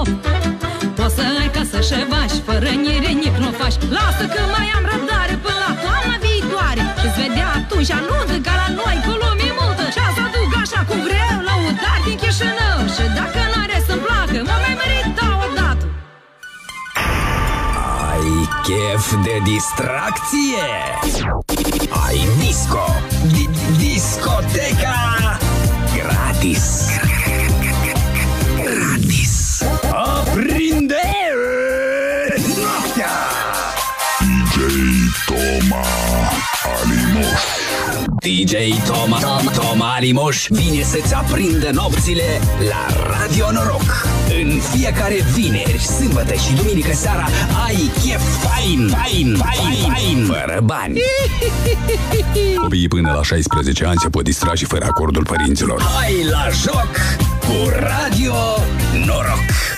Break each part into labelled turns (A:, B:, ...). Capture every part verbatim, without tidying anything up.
A: of. Poți să ai casă și bași, fără nirenic nu faci. Lasă că mai am răbdare până la toamna viitoare. Îți vedea atunci anunță ca la noi cu lume multă. Și să aduc așa cum vreau, lăutar din Chișinău. Și dacă n-are să-mi placă, mă mai mărit dau odată.
B: Ai chef de distracție? Ai disco, discoteca gratis. Gratis. Aprinde noaptea.
C: D J Toma Alimoș.
B: D J Toma Toma, Toma Alimoș vine să-ți aprindă nopțile la Radio Noroc. În fiecare vineri, sâmbătă și duminică seara ai chef fain, fain, fain, fain, fără bani.
C: Copiii până la șaisprezece ani se pot distra și fără acordul părinților.
B: Hai la joc cu Radio Noroc.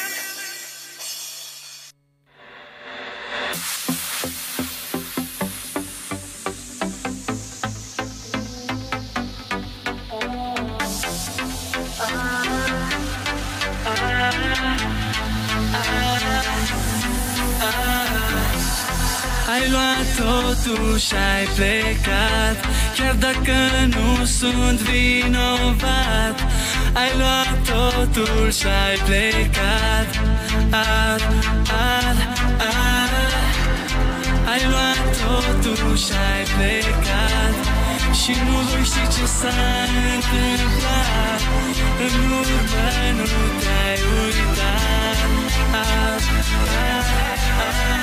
D: Ai luat totul și-ai plecat, chiar dacă nu sunt vinovat. Ai luat totul și-ai plecat, ad, ad, ad. Ai luat totul și-ai plecat și nu voi ști ce s-a întâmplat. În urmă nu te-ai uitat, ad, ad, ad.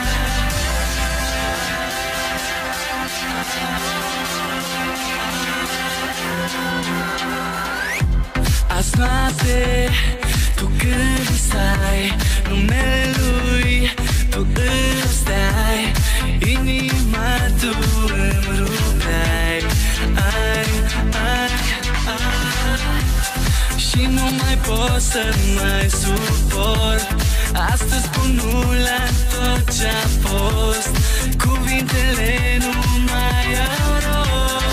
D: Azi noapte, tu când visai numele lui, tu îți dai inima, tu îmi rupeai. Ai, ai, ai. Și nu mai pot să mai suport. Astăzi spun nu la tot ce-a fost. Cuvintele nu mai au rost.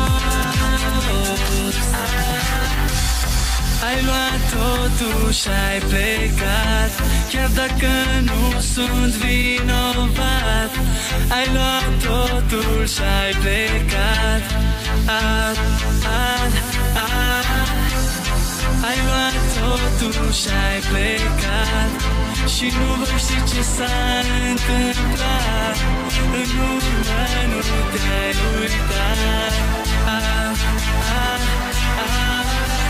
D: Ai luat totul și-ai plecat, chiar dacă nu sunt vinovat. Ai luat totul și-ai plecat, ad, ad, ad. Ai luat totul și-ai plecat și nu voi ști ce s-a întâmplat. În urmă nu te-ai uitat, ad, ad, ad.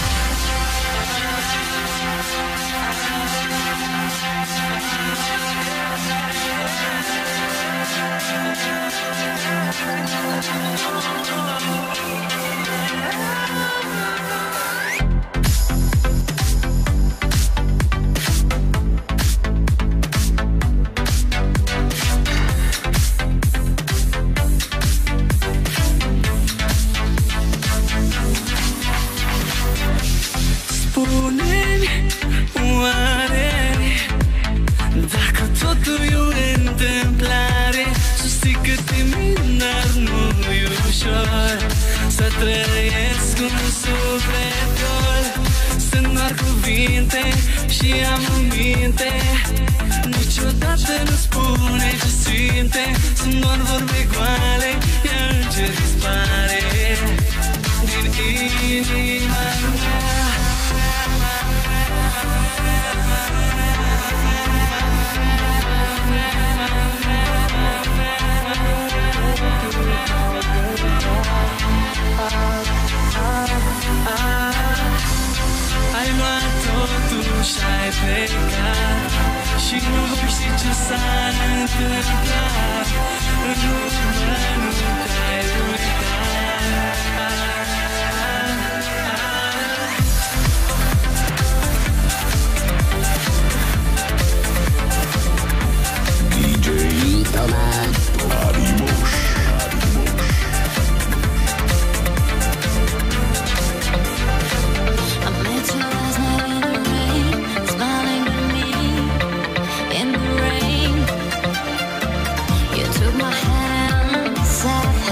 D: Spune-mi, oare, dacă totul e o întâmplare, susții cât e minar, nu-i ușor să trăiesc un suflet gol. Sunt doar cuvinte și am în minte, niciodată nu spune ce simte. Sunt doar vorbe goale, iar ce dispare din inima mea. Ai luat totul și-ai plecat și nu voi ști ce s-a întâmplat. În urmă nu te-ai uitat.
B: D J Toma Alimoș.
E: My hand, said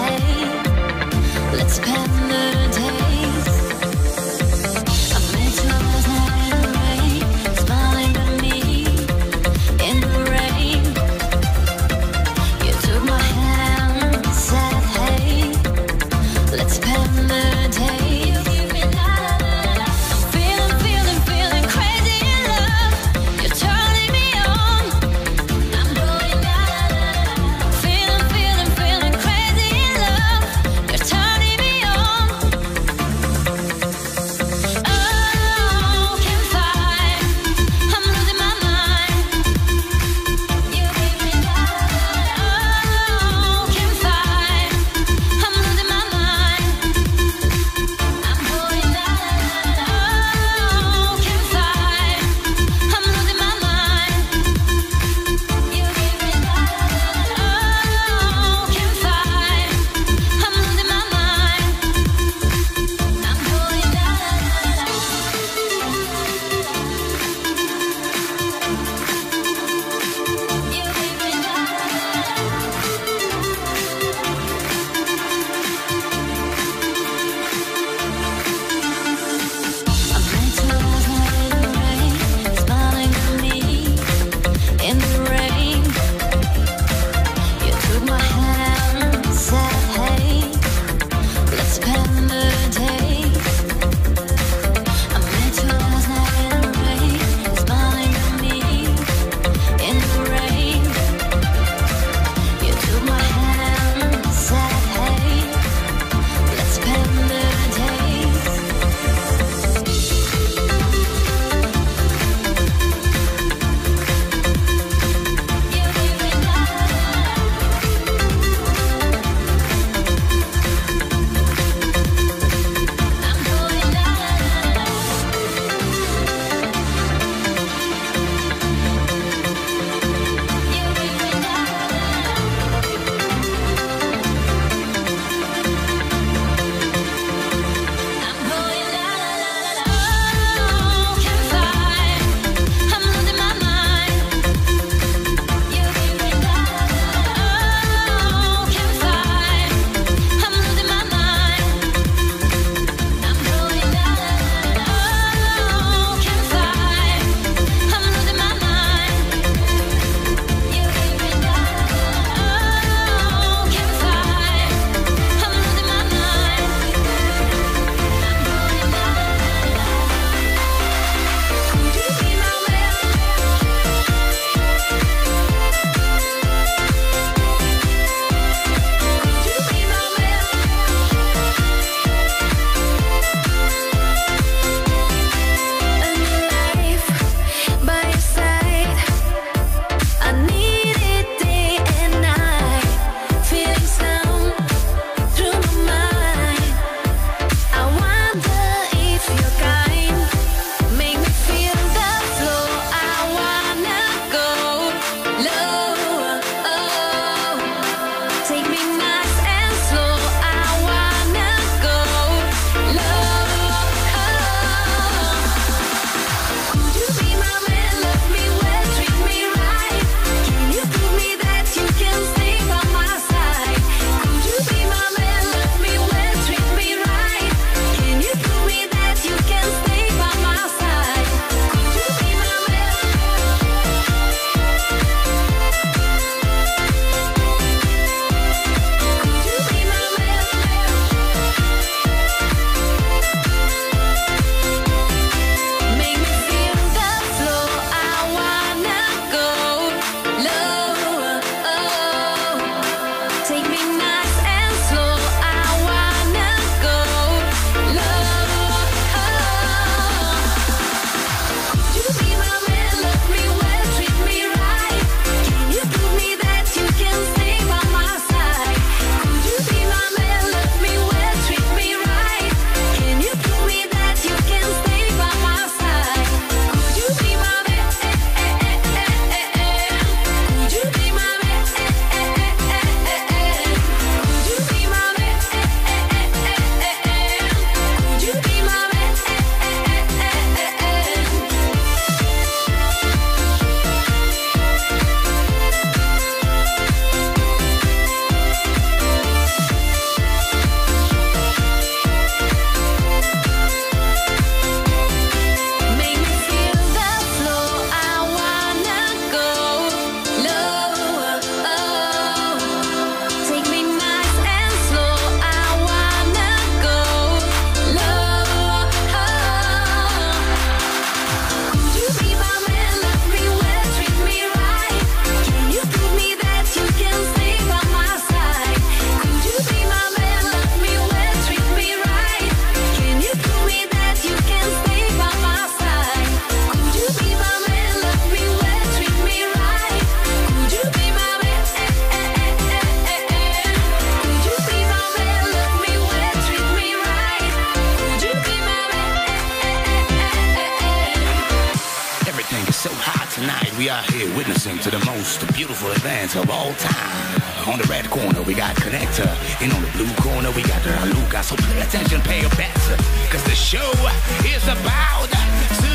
E: tonight we are here witnessing to the most beautiful event of all time. On the red corner we got Connector, and on the blue corner we got Raluca. So pay attention, pay your bets, cause the show is about to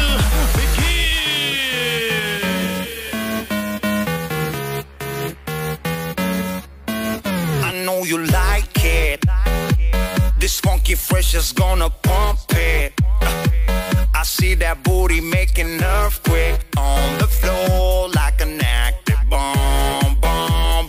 E: begin. I know you like it. This funky fresh is gonna pump it. I see that booty making an earthquake on the floor like an active bomb, bomb,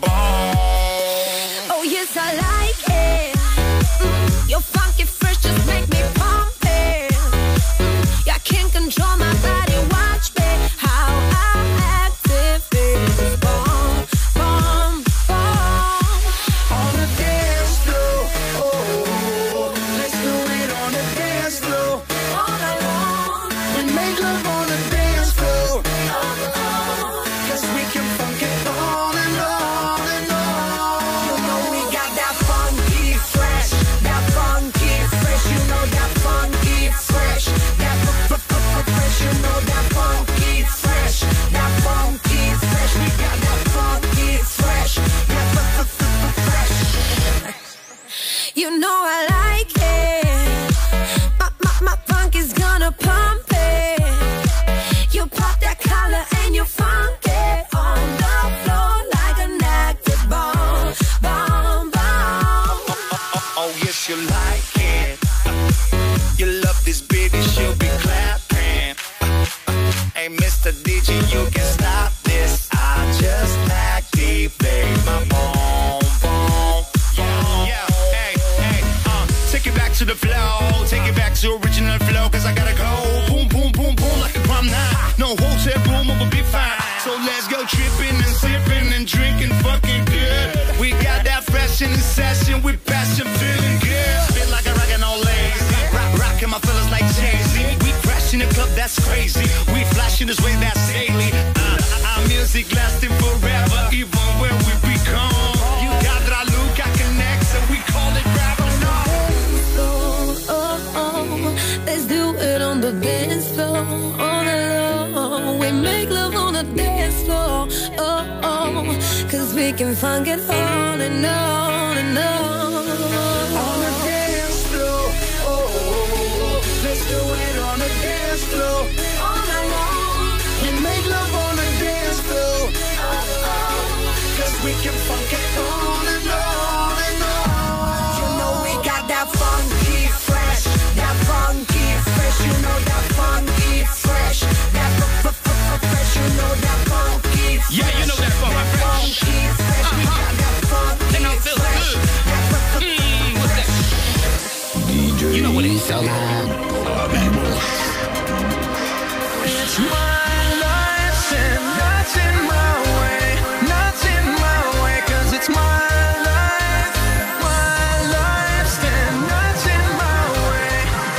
E: bomb.
F: Oh yes, I like it. Mm, your funky fresh just make me pump it. Mm, I can't control my body, watch me how I activate this bomb, bomb, bomb.
D: On the dance floor, oh, let's do it on the dance floor.
F: All night long,
D: We make love on the dance floor, cause we can funk it on and on and on.
F: you know we got that funky fresh, that funky fresh. You know that funky fresh, that fresh. You know that funky fresh, that funky fresh. We got that funky fresh, that fresh. You know I like it. My, my, my funk is gonna pump it. You pop that collar and you funk it on the floor like an active bomb, bomb, bomb.
E: Oh yes, you like it. You love this bitty, she'll be clapping. Hey, Mister D J, you can stop this. I just activate my bomb, bomb, bomb. Yeah, hey, hey, uh, take it back to the flow. Take it back to original flow, cause I gotta go. Boom, boom, boom, boom, like a prom night. No hotel room, I'ma be fine. So let's go tripping and sipping and drinking fucking good. We got that fresh in the session with passion, feeling good. Feel like I'm rockin' all lazy. Rock, rockin' my fellas like Jay-Z. We crash in the club, that's crazy. We flashing this way, that's daily. Uh, our music lasting forever, even when we become. You got Raluca Connect, so we call it rap.
F: Oh, oh, oh. Let's do it on the dance floor, on the low. We make love on the dance floor, oh, oh. Cause we can funk it on and on and on.
D: On the dance floor, oh, let's do it on the dance floor.
F: All night long,
D: We make love on the dance floor, cause we can funk it on and on and on.
F: you know we got that funky fresh, that funky fresh. You know that funky fresh, that fresh. You know that funky fresh.
E: Yeah, you know that funky fresh.
F: Funky fresh. We got that funky
E: Think I feel
F: fresh.
E: good.
F: That
E: Mm, what's that?
C: D J
E: You know what it is.
D: It's my life and nothing my way, nothing my way, cause it's my life, my life and nothing my way.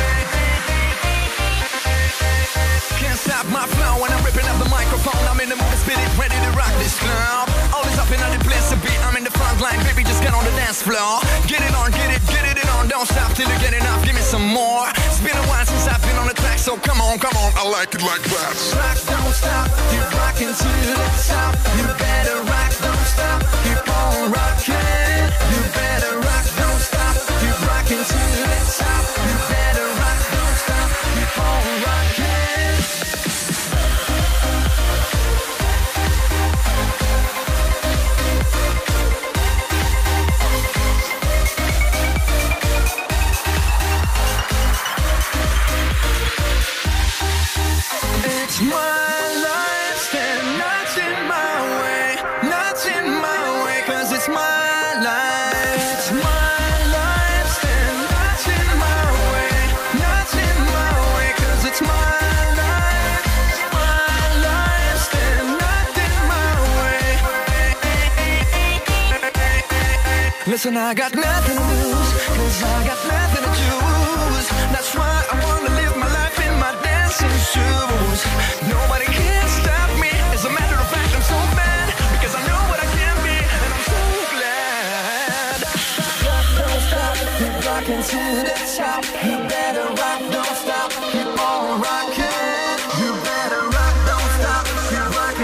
D: Can't stop my flow when I'm ripping up the microphone. I'm in the mood to spit it, ready to rock this club. Always up in the place to be, I'm in the front line, baby, just get on the dance floor. Get it on, get it, get it on, don't stop till you get enough, give me some more. It's been a while since I've been on the track, so come on, come on, I like it like that. Rock, don't stop, keep rocking to the top. You better rock, don't stop, keep on rocking. You better rock, don't stop, keep rocking to the top. You better rock, don't stop, keep on rocking. It's my life and nothing my way, nothing my way, cause it's my life. It's my life and nothing my way, nothing my way, cause it's my life. My life and nothing my way. Listen, I got nothing to lose, cause I got nothing to choose. That's why I wanna live my life in my dancing shoes. Nobody can stop me. As a matter of fact, I'm so mad because I know what I can be, and I'm so glad. Rock, don't stop, keep rocking to the top. You better rock, don't stop, keep on rocking. You better rock, don't stop, keep rocking.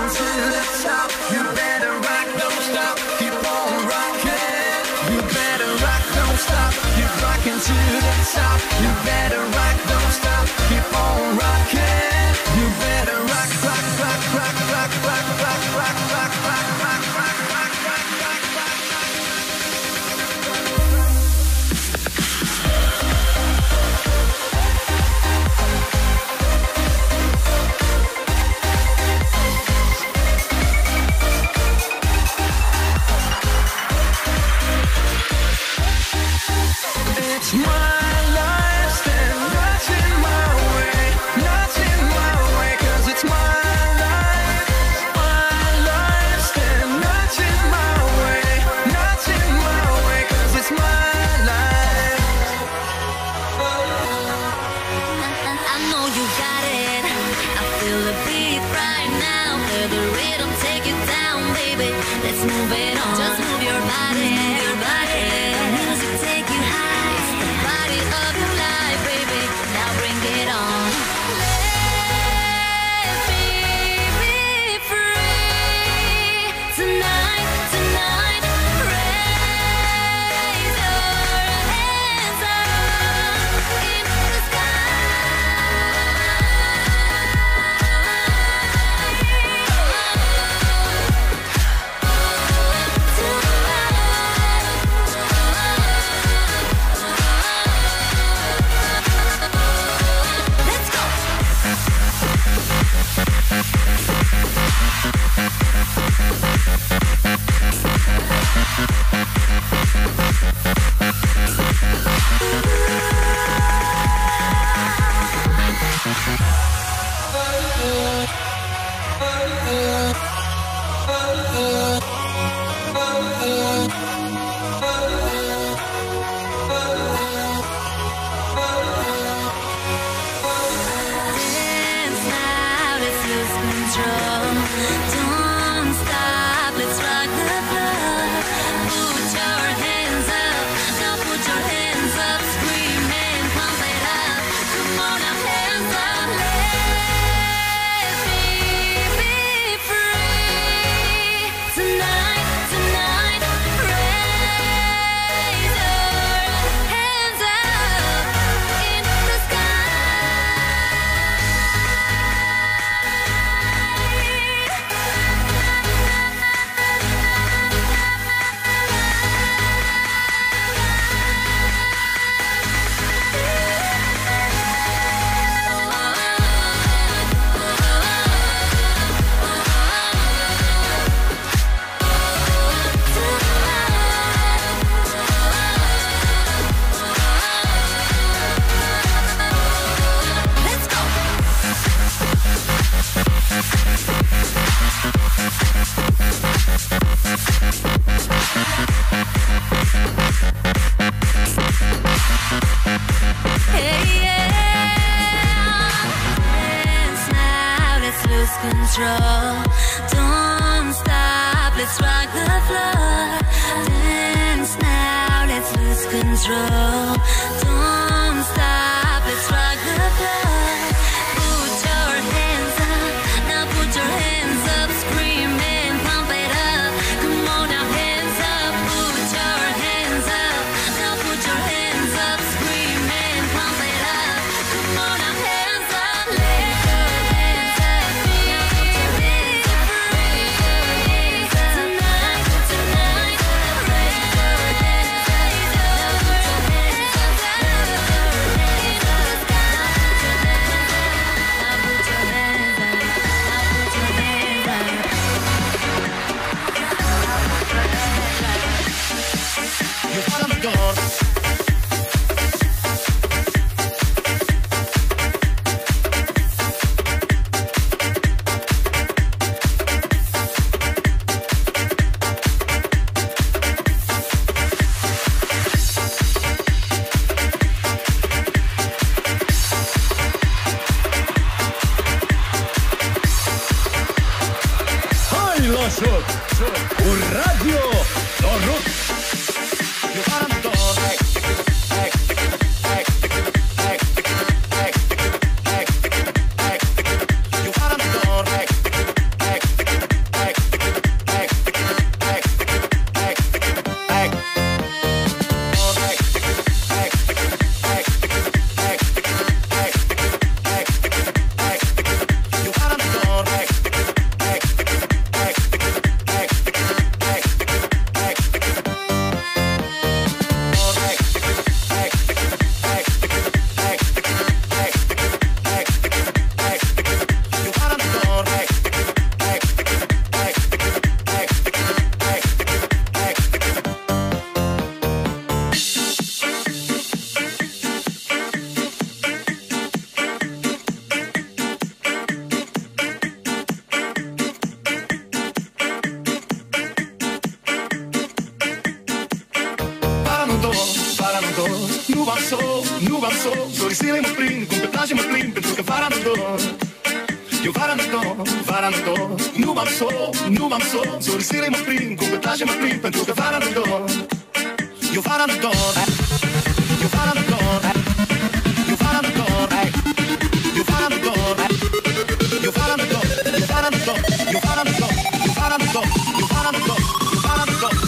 G: control. Don't stop, let's rock the floor. Dance now, let's lose control. Don't stop, let's rock the floor. Put your hands up, now put your hands up. Scream and pump it up. Come on now, hands up. Put your hands up, now put your hands up. Scream and pump it up. Come on now, hands up. Let your hands up. Be free. Tonight, tonight. Raise your hands up. Put your hands up. Into the sky. Now put your hands up. Now put your hands up.
E: You wanna go?
H: Hai la joc! Cu Radio Noroc!
E: You wanna go? You wanna go? You wanna go?
I: Zile mă prind, cum pe plaje mă prind, pentru că vara nu dor. Eu vara nu dor, vara nu dor. Nu m-am sol, nu m-am sol. Zile mă prind, cum pe plaje mă prind, pentru că vara nu dor. Eu vara nu dor. Eu vara nu dor. Eu vara nu dor. Eu vara nu dor. Eu vara nu dor. Eu vara nu dor. Eu vara nu dor. Eu vara nu dor. Eu vara nu dor. Eu vara nu dor.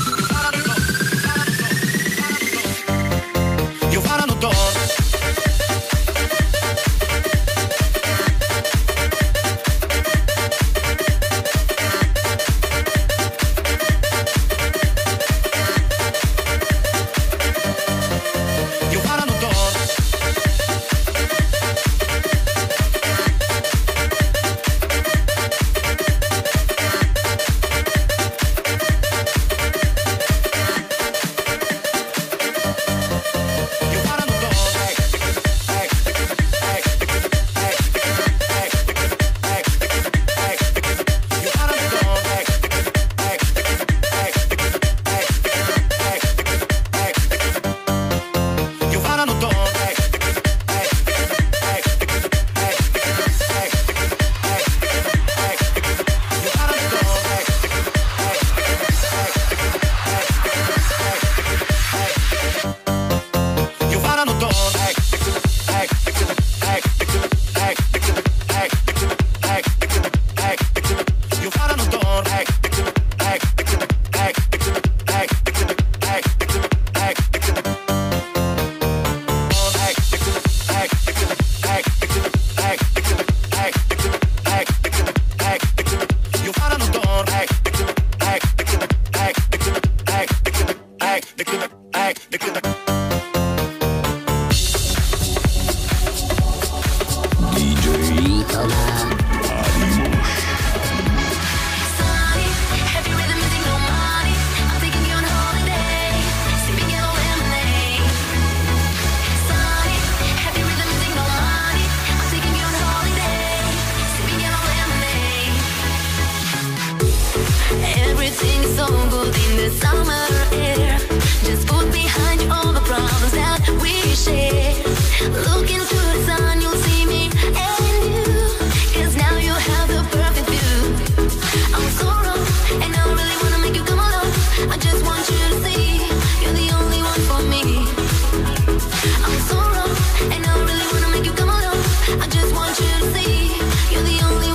I: Eu vara nu dor.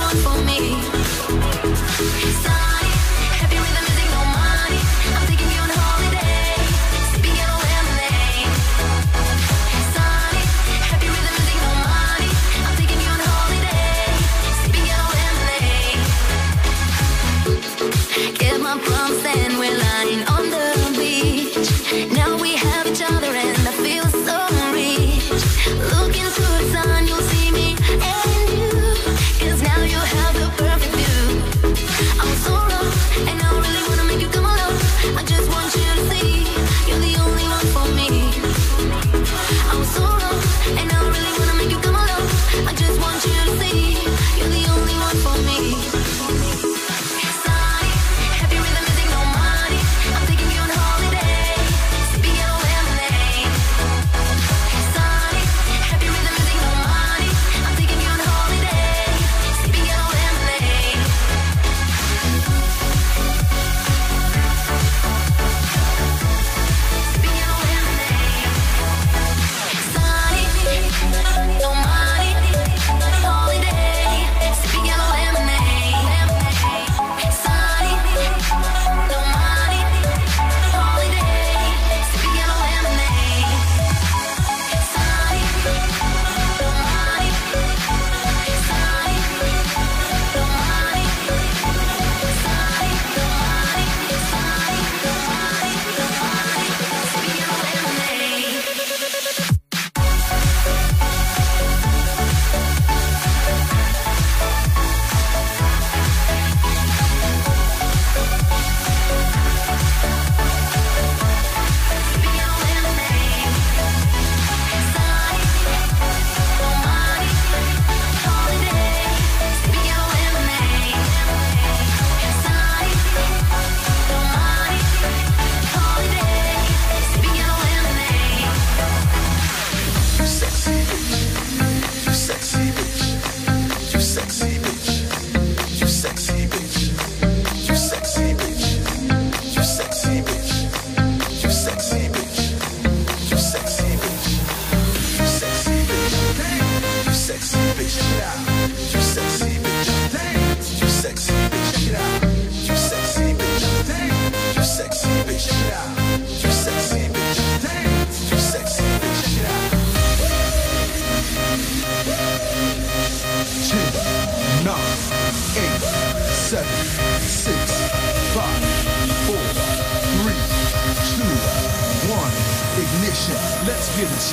G: Sunny, happy with the music, no money. I'm taking you on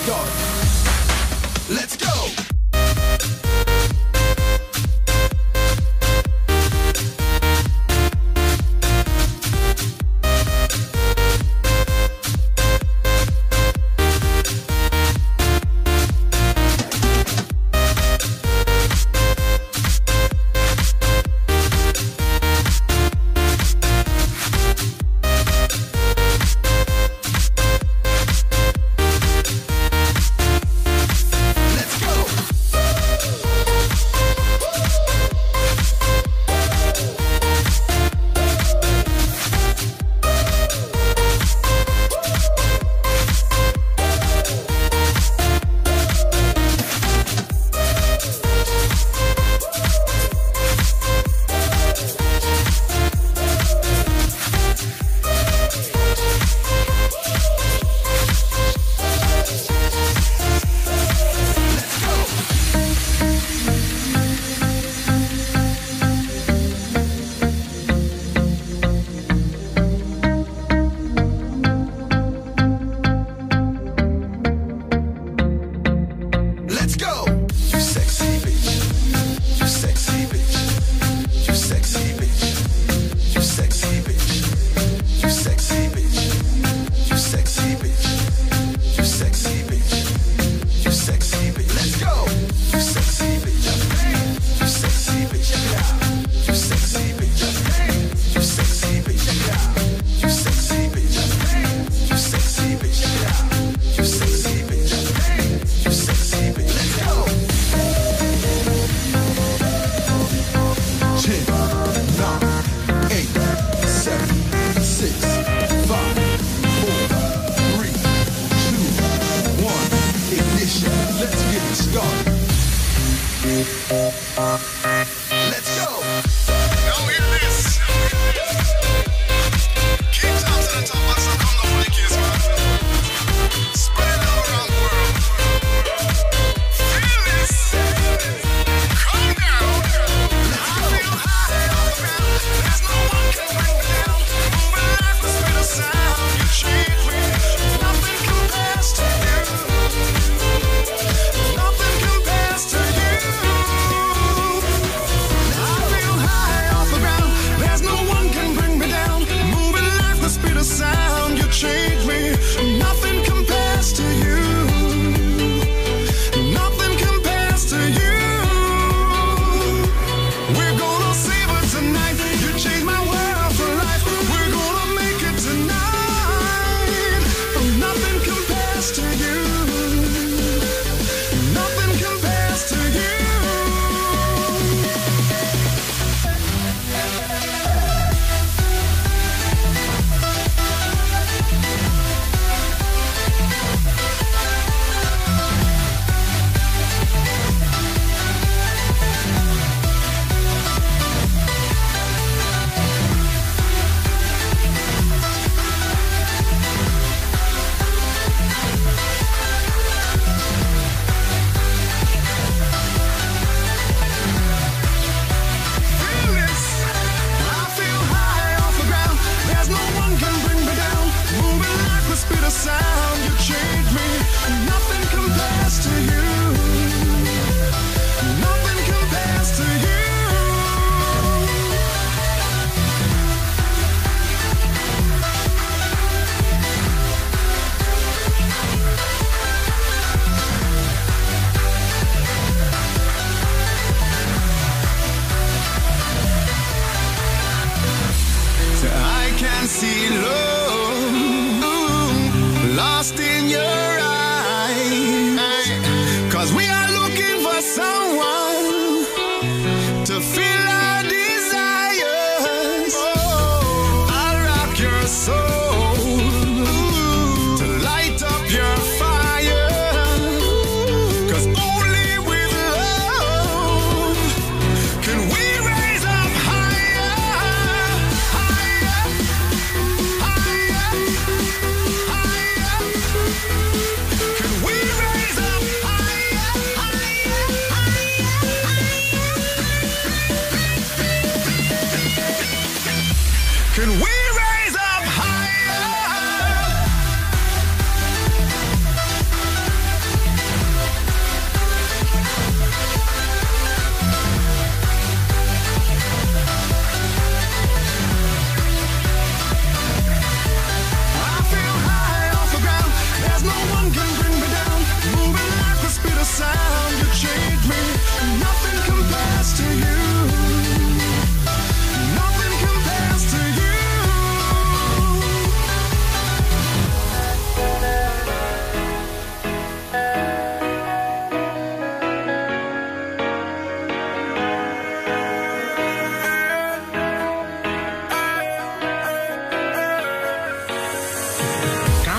J: start. Let's go.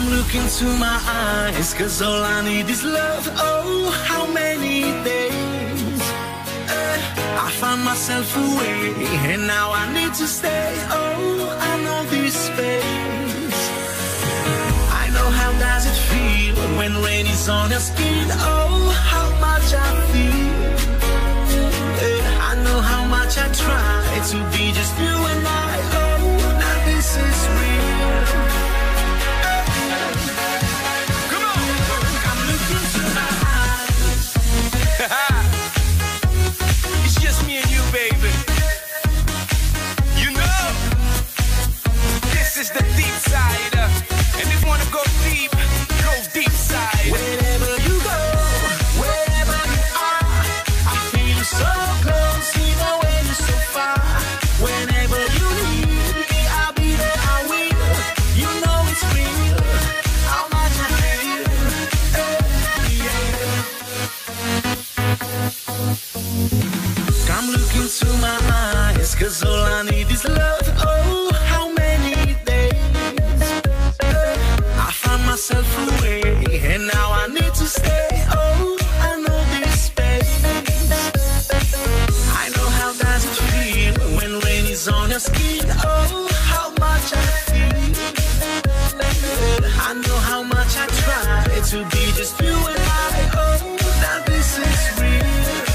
D: Come look into my eyes, cause all I need is love. Oh, how many days eh, I found myself away, and now I need to stay. Oh, I know this space. I know how does it feel when rain is on your skin. Oh, how much I feel. eh, I know how much I try to be just you and I. Oh, now this is real.
J: It's just me and you, baby. You know, this is the deep side. uh, And if you wanna go deep, go deep side.
D: Wherever you go, wherever you are, I feel so close, even when you're so far. Whenever you need me, I'll be there, I will. You know it's real, how much I feel. eh, yeah. Come look into my eyes, cause all I need is love. Oh, how many days eh, I found myself away, and now I need to stay. Oh, I know this space. I know how does it feel when rain is on your skin. Oh, how much I feel. I know how much I try to be just you and I. Oh, now this is real.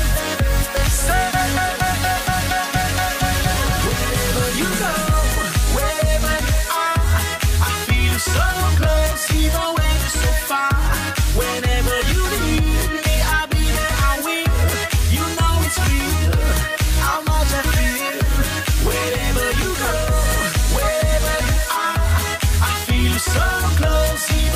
D: Wherever you go, wherever you are, I feel so close, even when you're so far. Whenever you need me, I'll be there, I will. You know it's real, how much I feel. Wherever you go, wherever you are, I feel so close, even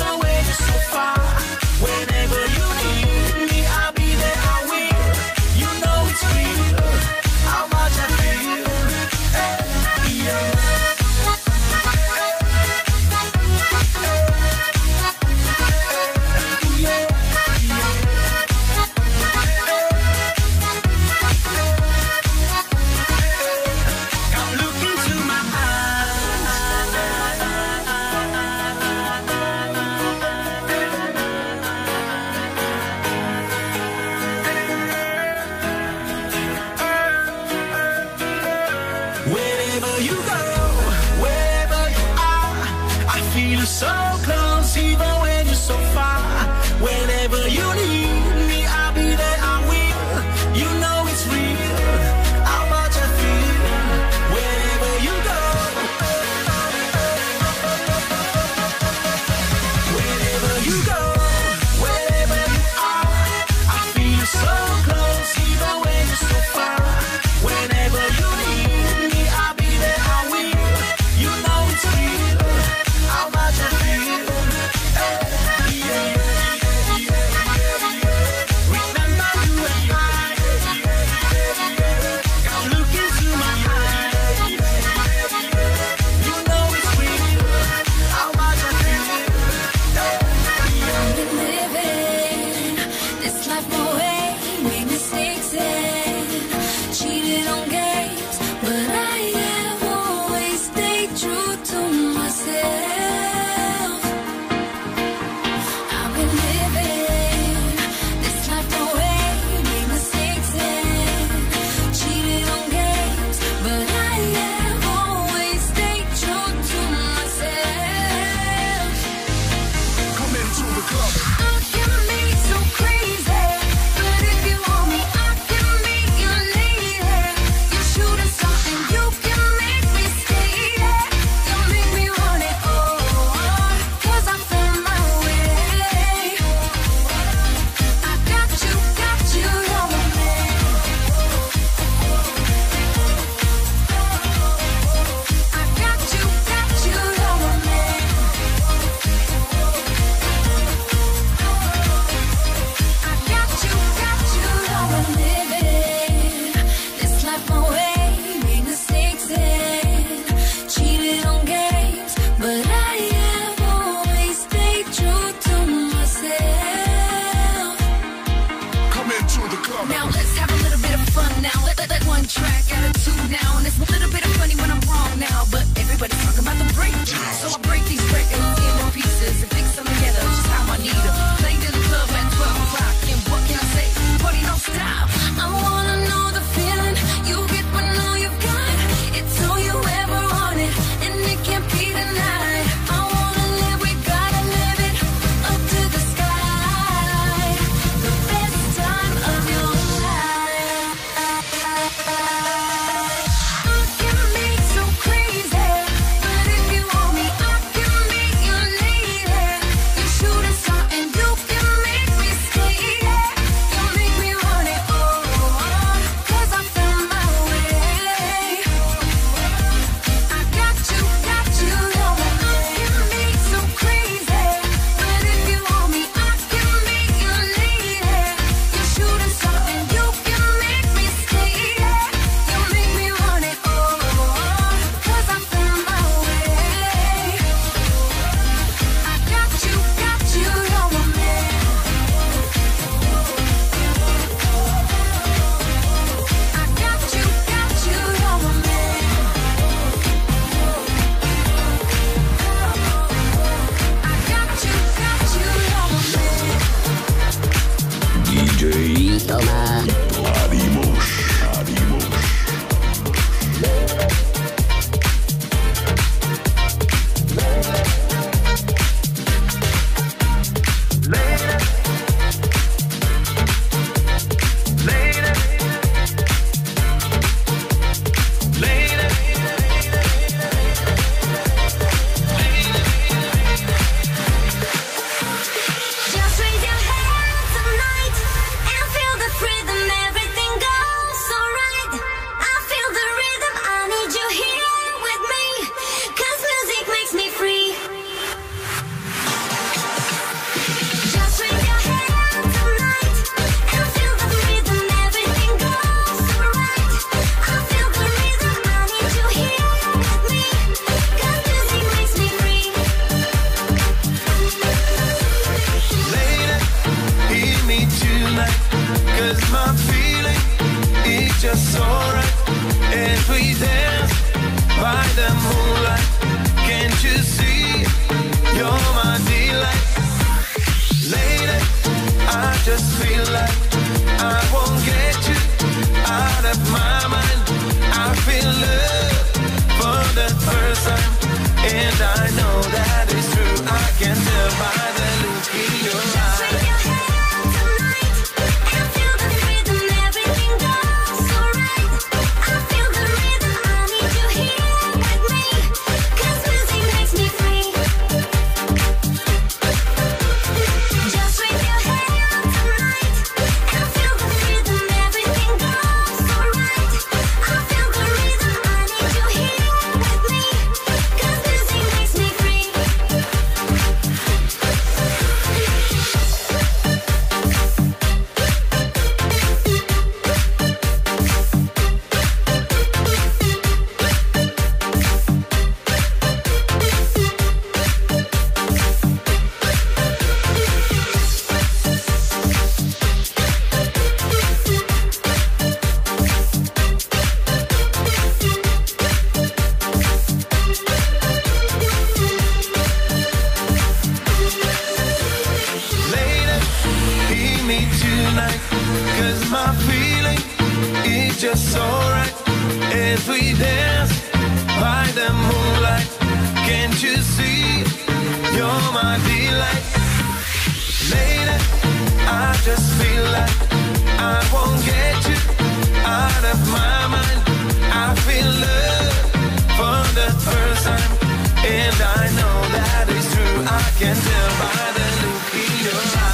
K: as we dance by the moonlight. Can't you see you're my delight? Lady, I just feel like I won't get you out of my mind. I feel love for the first time, and I know that it's true. I can tell by the look in your eyes.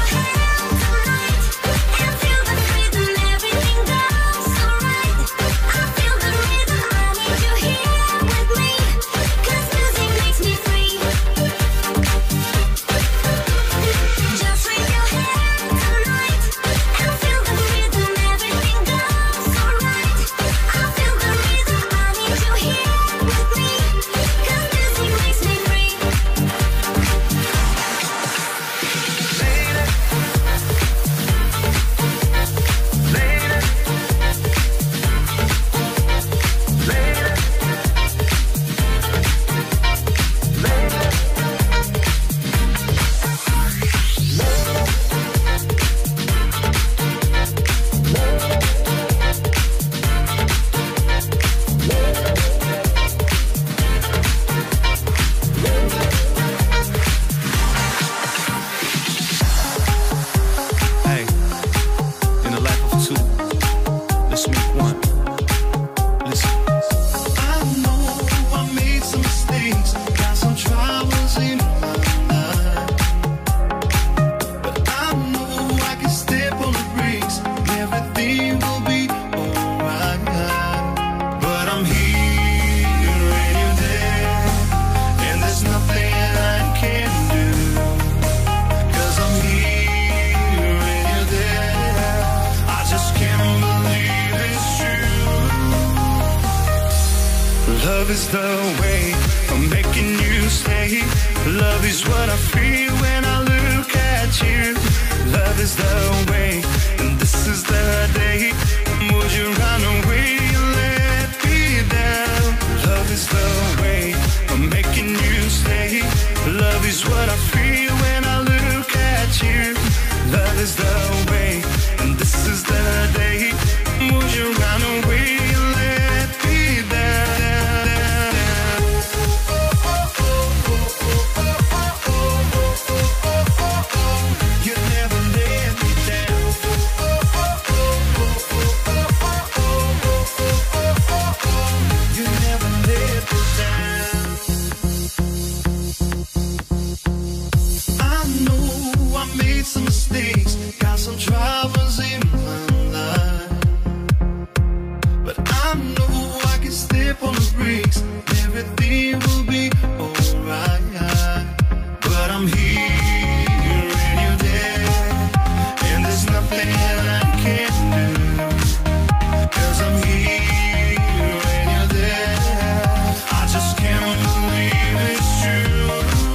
I: Love is the way of making you stay. Love is what I feel when I look at you. Love is the way, and this is the day. Would you run away and let me down? Love is the way of making you stay. Love is what I feel when I look at you. Love is the way, and this is the day. Would you run away and let me down? Some troubles in my life, but I know I can step on the brakes. Everything will be alright. But I'm here and you're there, and there's nothing that I can do. 'Cause I'm here and you're there. I just can't believe it's true.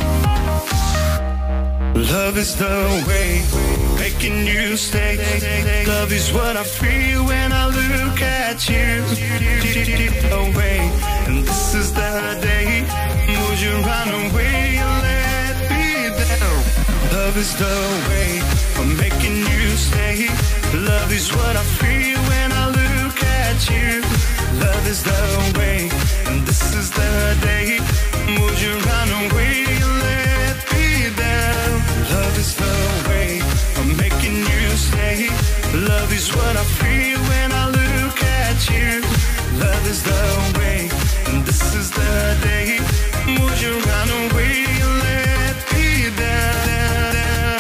I: Love is the way making you stay. Love is what I feel when I look at you. Away, and this is the day. Would you run away and let me down? Love is the way of making you stay. Love is what I feel when I look at you. Love is the way, and this is the day. Would you run away and let me down? Love is the way of making you stay. Love is what I feel when I look at you. Love is the way, and this is the day. Would you run away and let me down?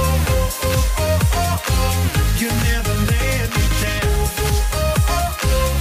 I: You never let me down.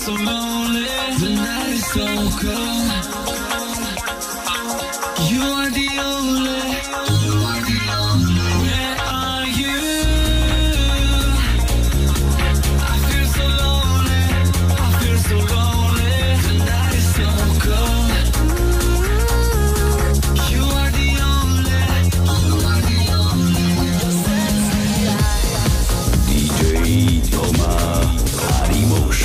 K: so lonely. The night is so cold. You are the only. Where are you? I feel so lonely. I feel so lonely. The night is so cold. You are the only.
B: D J Toma Arimosh.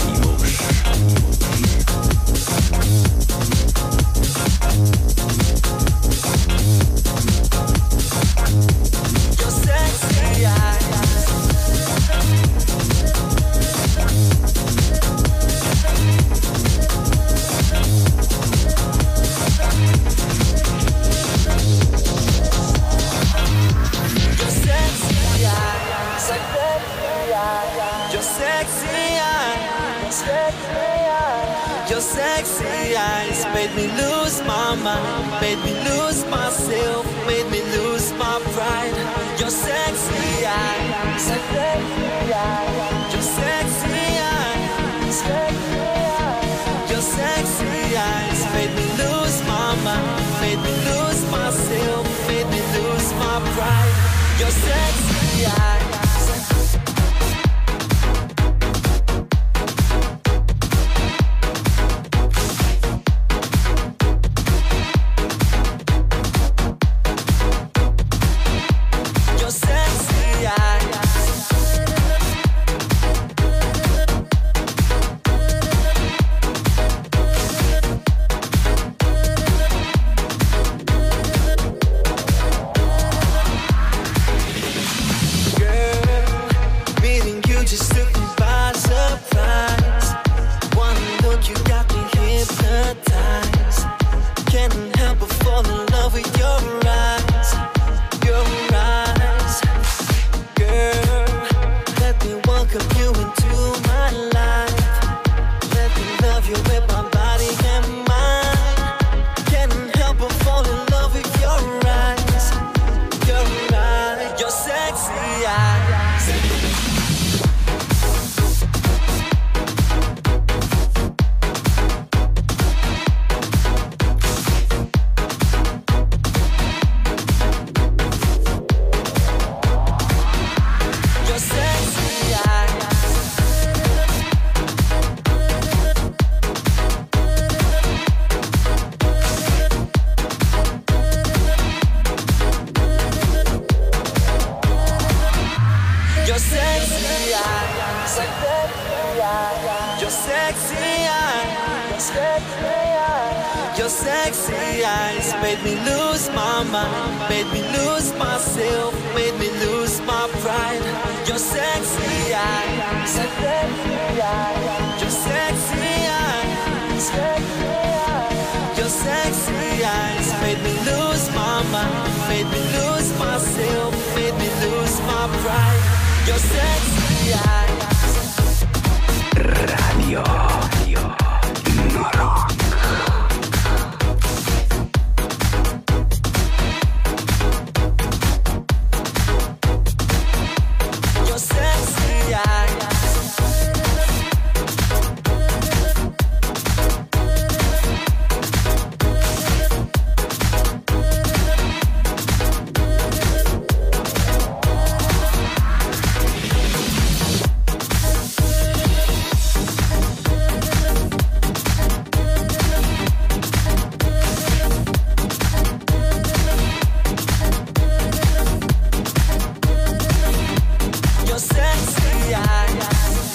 F: Your sexy eyes. Your sexy eyes. Your sexy eyes. Your sexy eyes made me lose my mind, made me lose myself, made me lose my pride. Your sexy eyes. Your sexy eyes. Your sexy eyes made me lose my mind, made me lose myself, made me lose my pride. Your sexy eyes. Your sexy eyes. Meeting you just took me by surprise. One look, you got me hypnotized. Can't help but fall in love with your eyes, your eyes. Girl, let me welcome you into my life. Let me love you with my body and mind. Can't help but fall in love with your eyes, your eyes, your sexy eyes. Your sexy eyes. Your sexy eyes. Your sexy eyes. Your sexy eyes made me lose my mind, made me lose myself, made me lose my pride. Your sexy eyes. Your sexy eyes. Your sexy eyes made me lose my mind, made me lose myself, made me lose my pride. Your sexy eyes.
B: Radio Noroc.
F: Your sexy eyes. Your sexy eyes.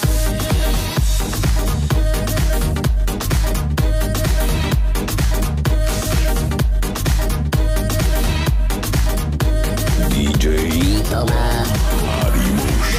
B: D J Toma Arimosh.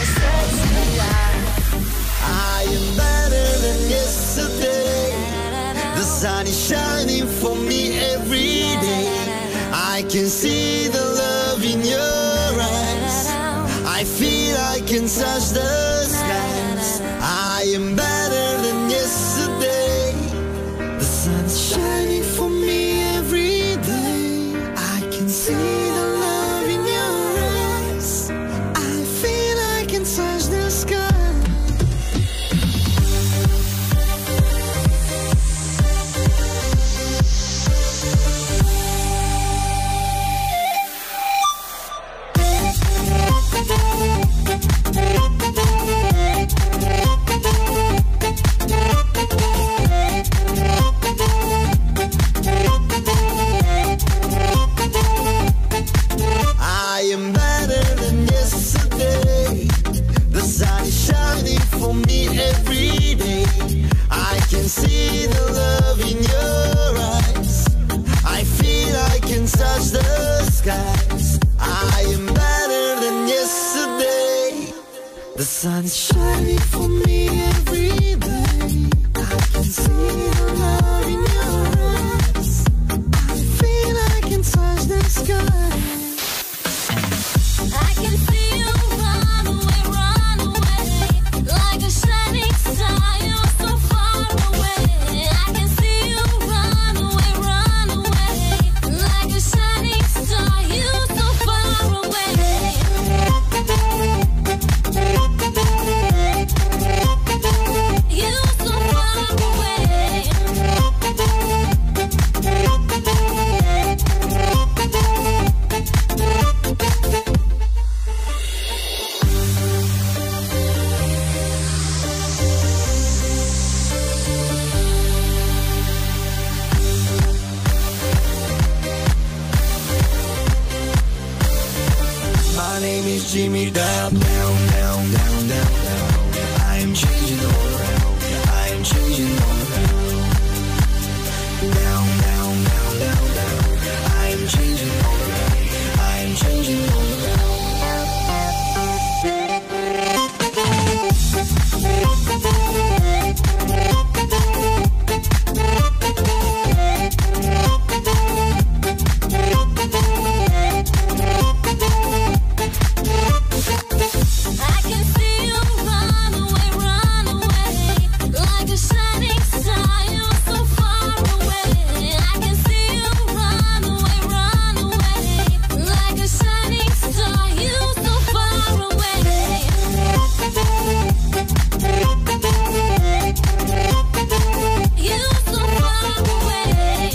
F: I am better than yesterday. The sun is shining for me every day. I can see the love in your eyes. I feel I can touch the skies. I am better than yesterday. The sun is shining for me every day. I can see the love in your eyes. I feel I can touch the sky. sun's shining for me every day. I can see the love in your eyes. I feel I can touch the sky.
G: I can see you run away, run away, like a shining star. You're so far away. I can see you run away, run away, like a shining star. You're so far away. You're so far away.
F: My name is Jimmy down, down, down, down, down, down. I am changing all around. I am changing all around. Down, down, down, down, down. I am changing all around. I am changing all I can see you run away, run away, like a shining star. You're so far away. I can see you run away, run away, like a shining star. You're so far away. You're so far away.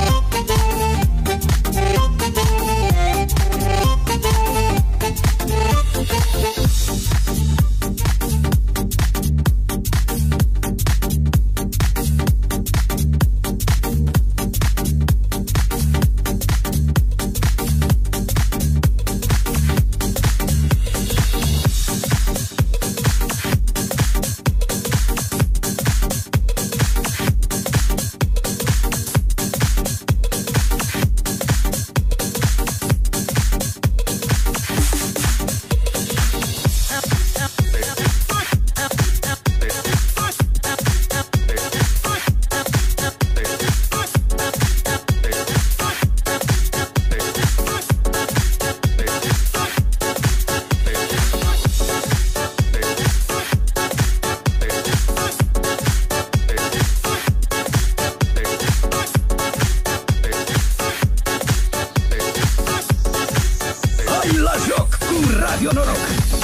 B: Hai la joc cu Radio Noroc.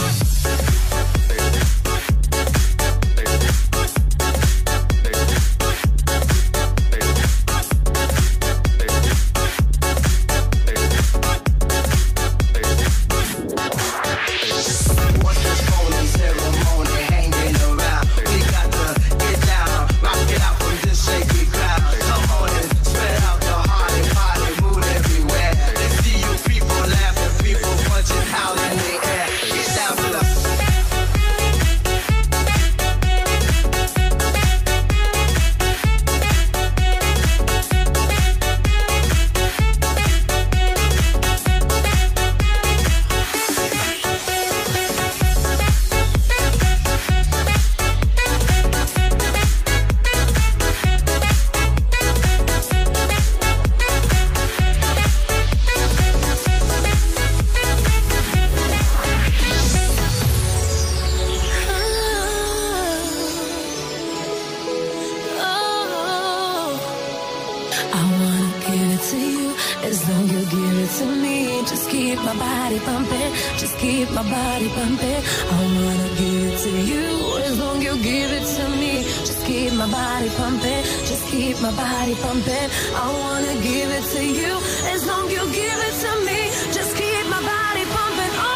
G: I wanna give it to you as long you give it to me. Just keep my body pumping, just keep my body pumping. I wanna give it to you as long you give it to me. Just keep my body pumping, just keep my body pumping. I wanna give it to you as long you give it to me. Just keep my body pumping. Oh,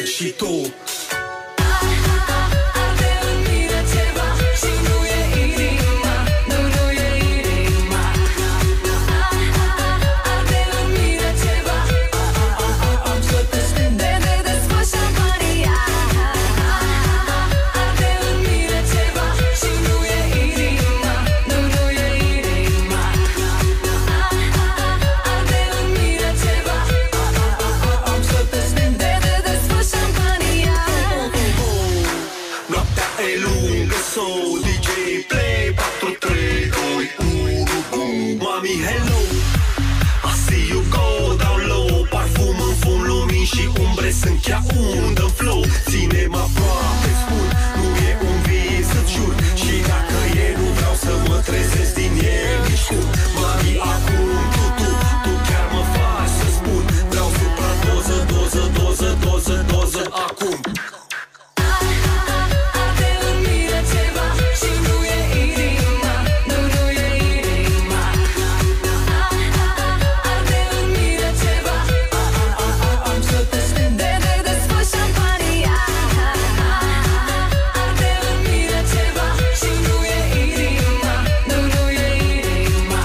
K: și tu.
F: Arde în mine ceva și nu e inima, nu, nu e inima. Arde în mine ceva, am să te spun de de desfă șampania. Arde în mine ceva și nu e inima, nu, nu e inima. Arde în mine ceva, am să te spun de de desfă șampania.
K: Noaptea e lungă, so D J play patru, trei, doi, unu. Mami, hello, I see you go down low. Parfum în fund, lumini și umbre sunt chiar undă în flow. Ține-mă aproape, spun, nu e un vis, să-ți jur. Și dacă e, nu vreau să mă trezesc din el nici cum. Mami, acum tu, tu, tu chiar mă faci să spun. Vreau supradoză, doză, doză, doză, doză, acum.
F: Arde în mine ceva și nu e inima, nu, nu e inima. Arde în mine ceva, am să te spun de de desfă șampania. Arde în mine ceva și nu e inima, nu, nu e inima.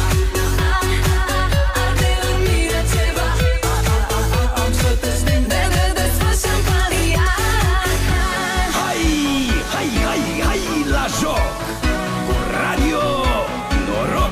F: Arde în mine ceva, am să te spun de de desfă șampania.
B: Hai, hai, hai, hai la joc cu Radio Noroc.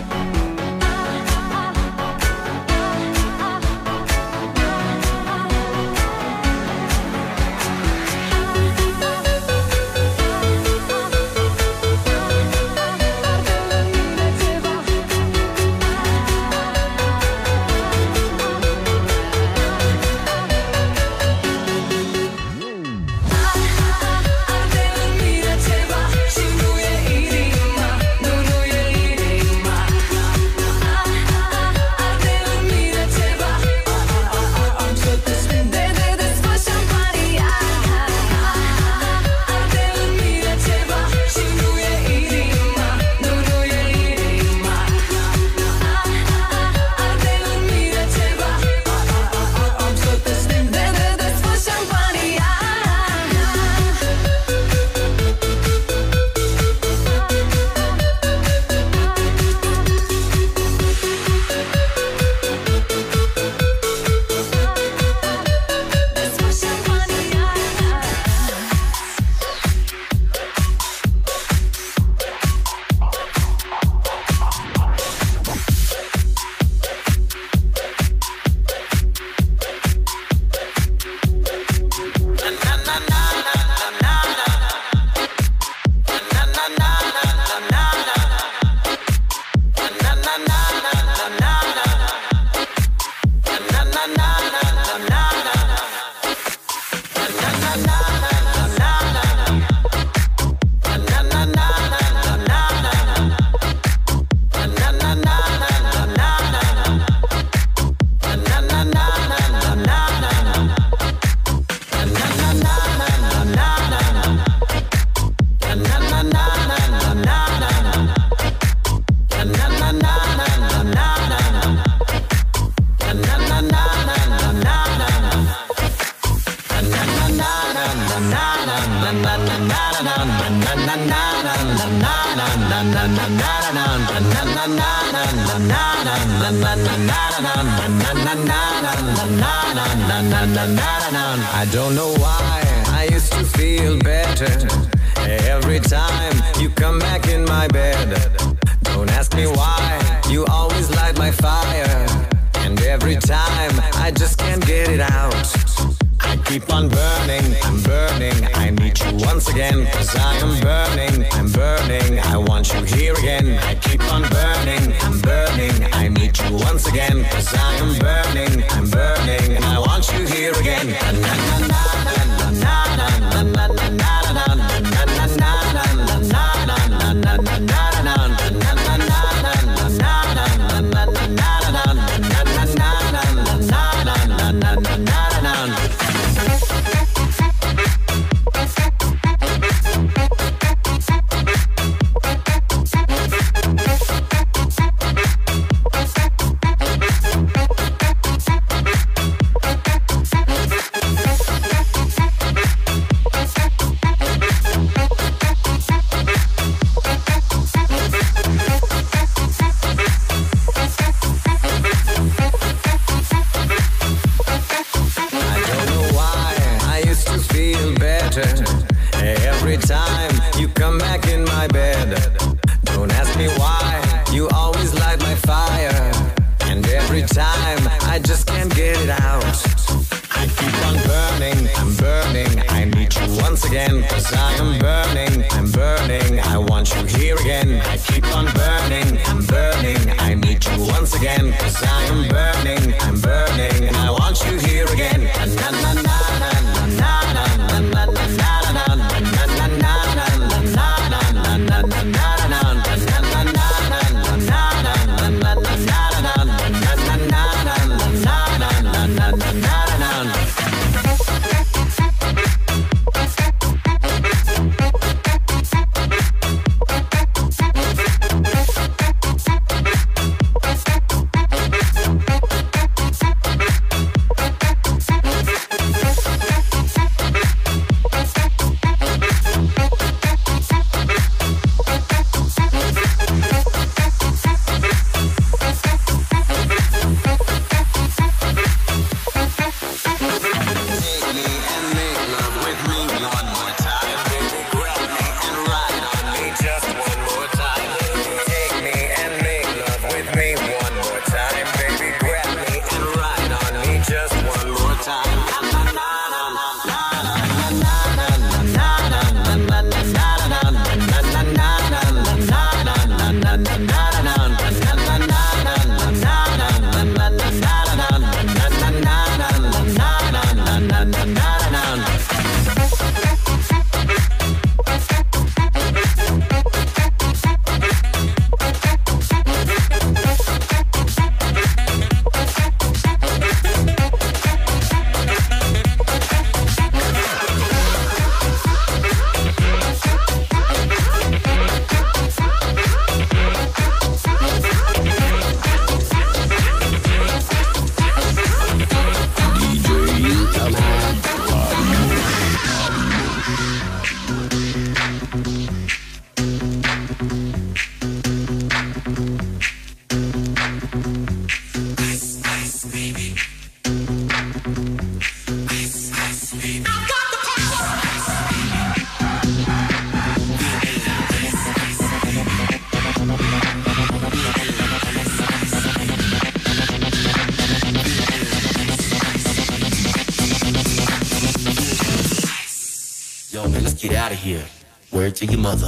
F: Arde în mine ceva și nu e inima, nu, nu e inima. Arde în mine ceva, am să te spun de de desfă șampania. Arde în mine ceva și nu e inima, nu, nu e inima. Arde în mine ceva, am să te spun de de desfă șampania. Desfă șampania.
L: I don't know why I used to feel better every time you come back in my bed. Don't ask me why, you always light my fire, and every time I just can't get it out. I keep on burning, I'm burning, I need you once again, cause I am burning, I'm burning, I want you here again. I keep on burning, I'm burning, I need you once again, cause I am burning, I'm burning, I want you here again. come back in my bed. Don't ask me why, you always light my fire. And every time, I just can't get it out. I keep on burning, I'm burning. I need you once again, cause I am burning, I'm burning. I want you here again. I keep on burning, I'm burning. I need you once again, cause I am burning, I'm burning. I want you here again. Na na na na na na na na na na
M: Get out of here. Word to your mother.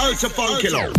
H: Ultra Funky Low.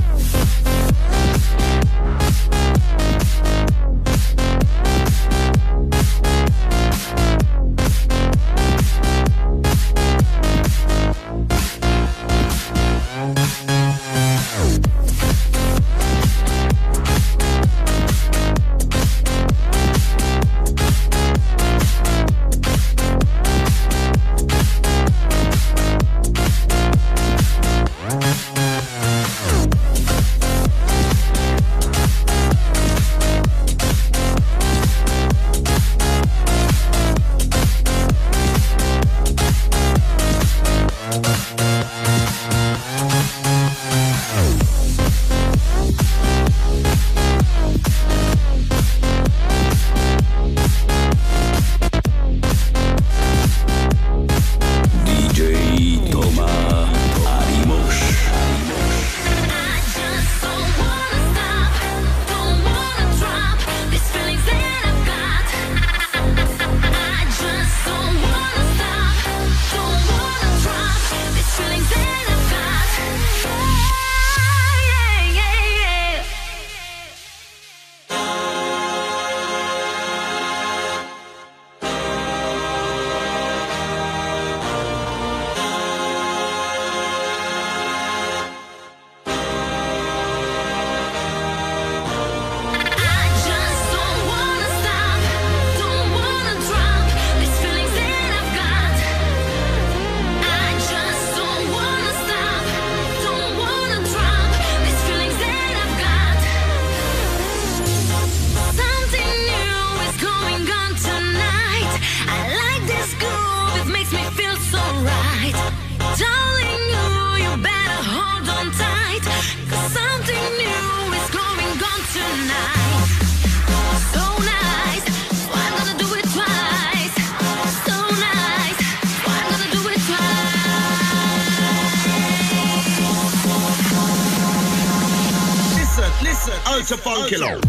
H: Ultra Funky Low.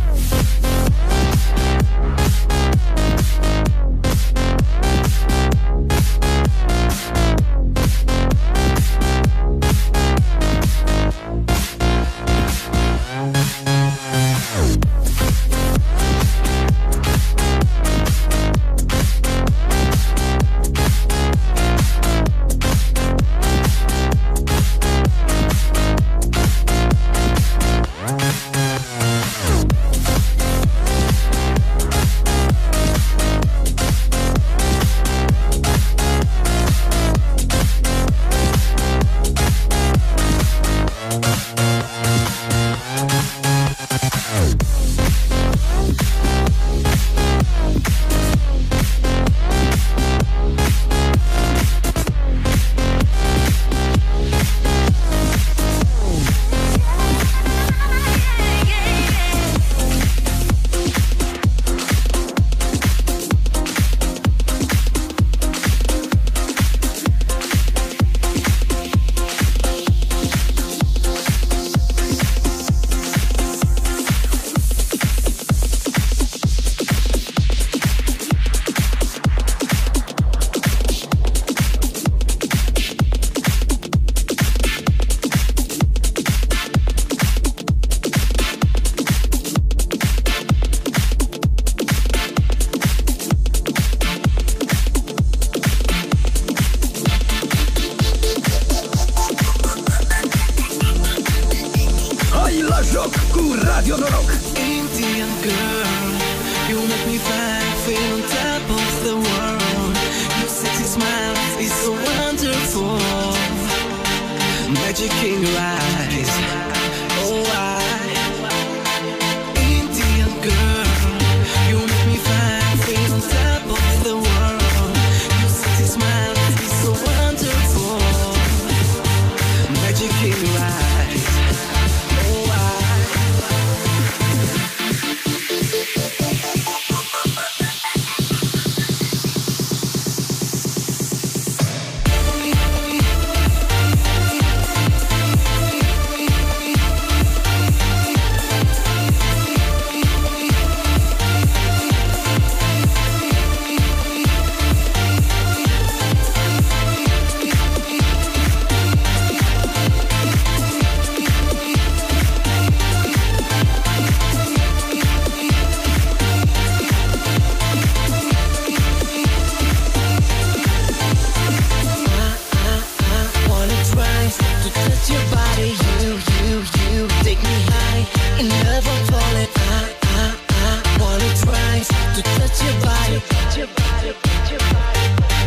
F: in love I'm falling. I, I, I wanna try to touch your body, touch your body, touch your body.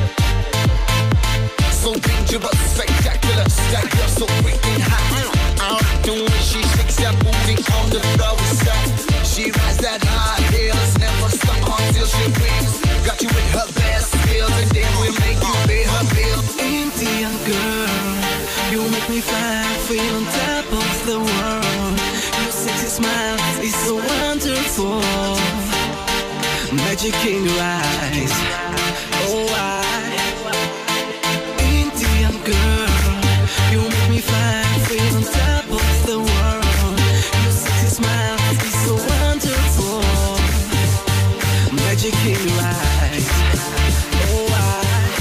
N: So dangerous, spectacular, stack up so freaking hot. Uh, the way she shakes that booty on the floor itself. She rides that high heels, never stop until she wins. Got you with her best skills, and then we make you pay her bill.
F: Indian girl, you make me fly, feel on top of the world. Your sexy smile is so wonderful. Magic in your eyes, oh I. Indian girl, you make me fly, feel on top of the world. Your sexy smile is so wonderful. Magic in your eyes, oh I.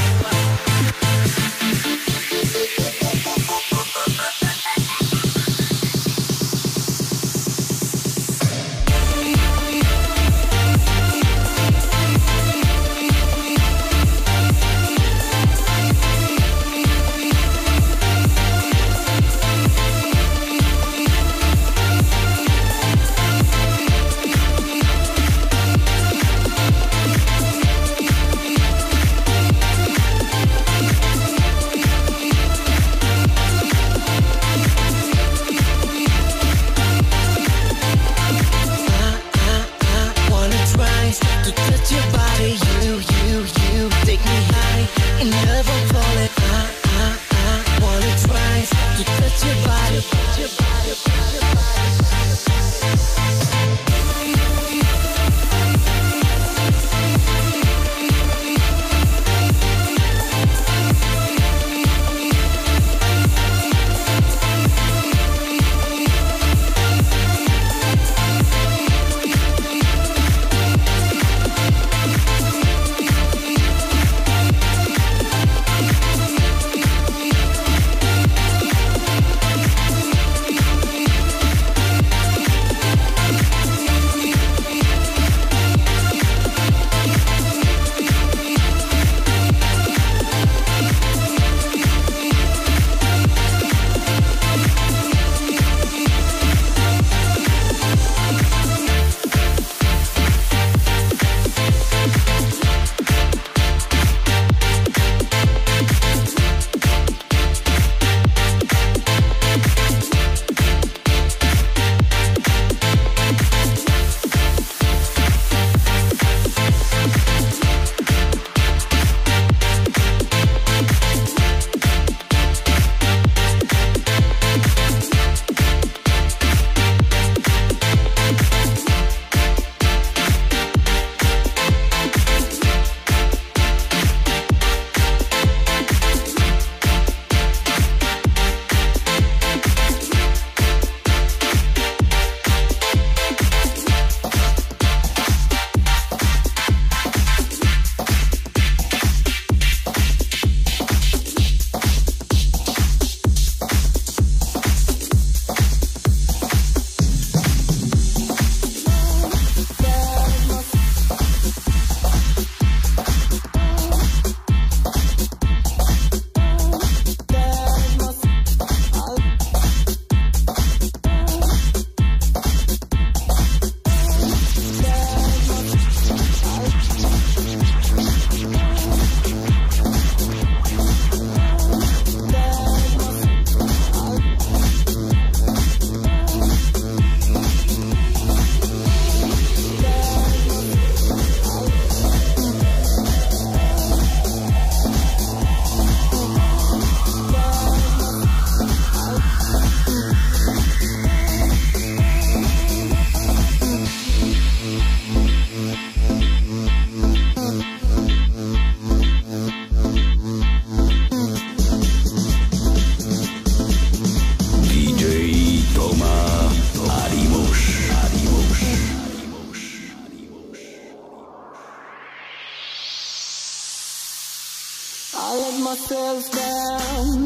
F: I let myself down,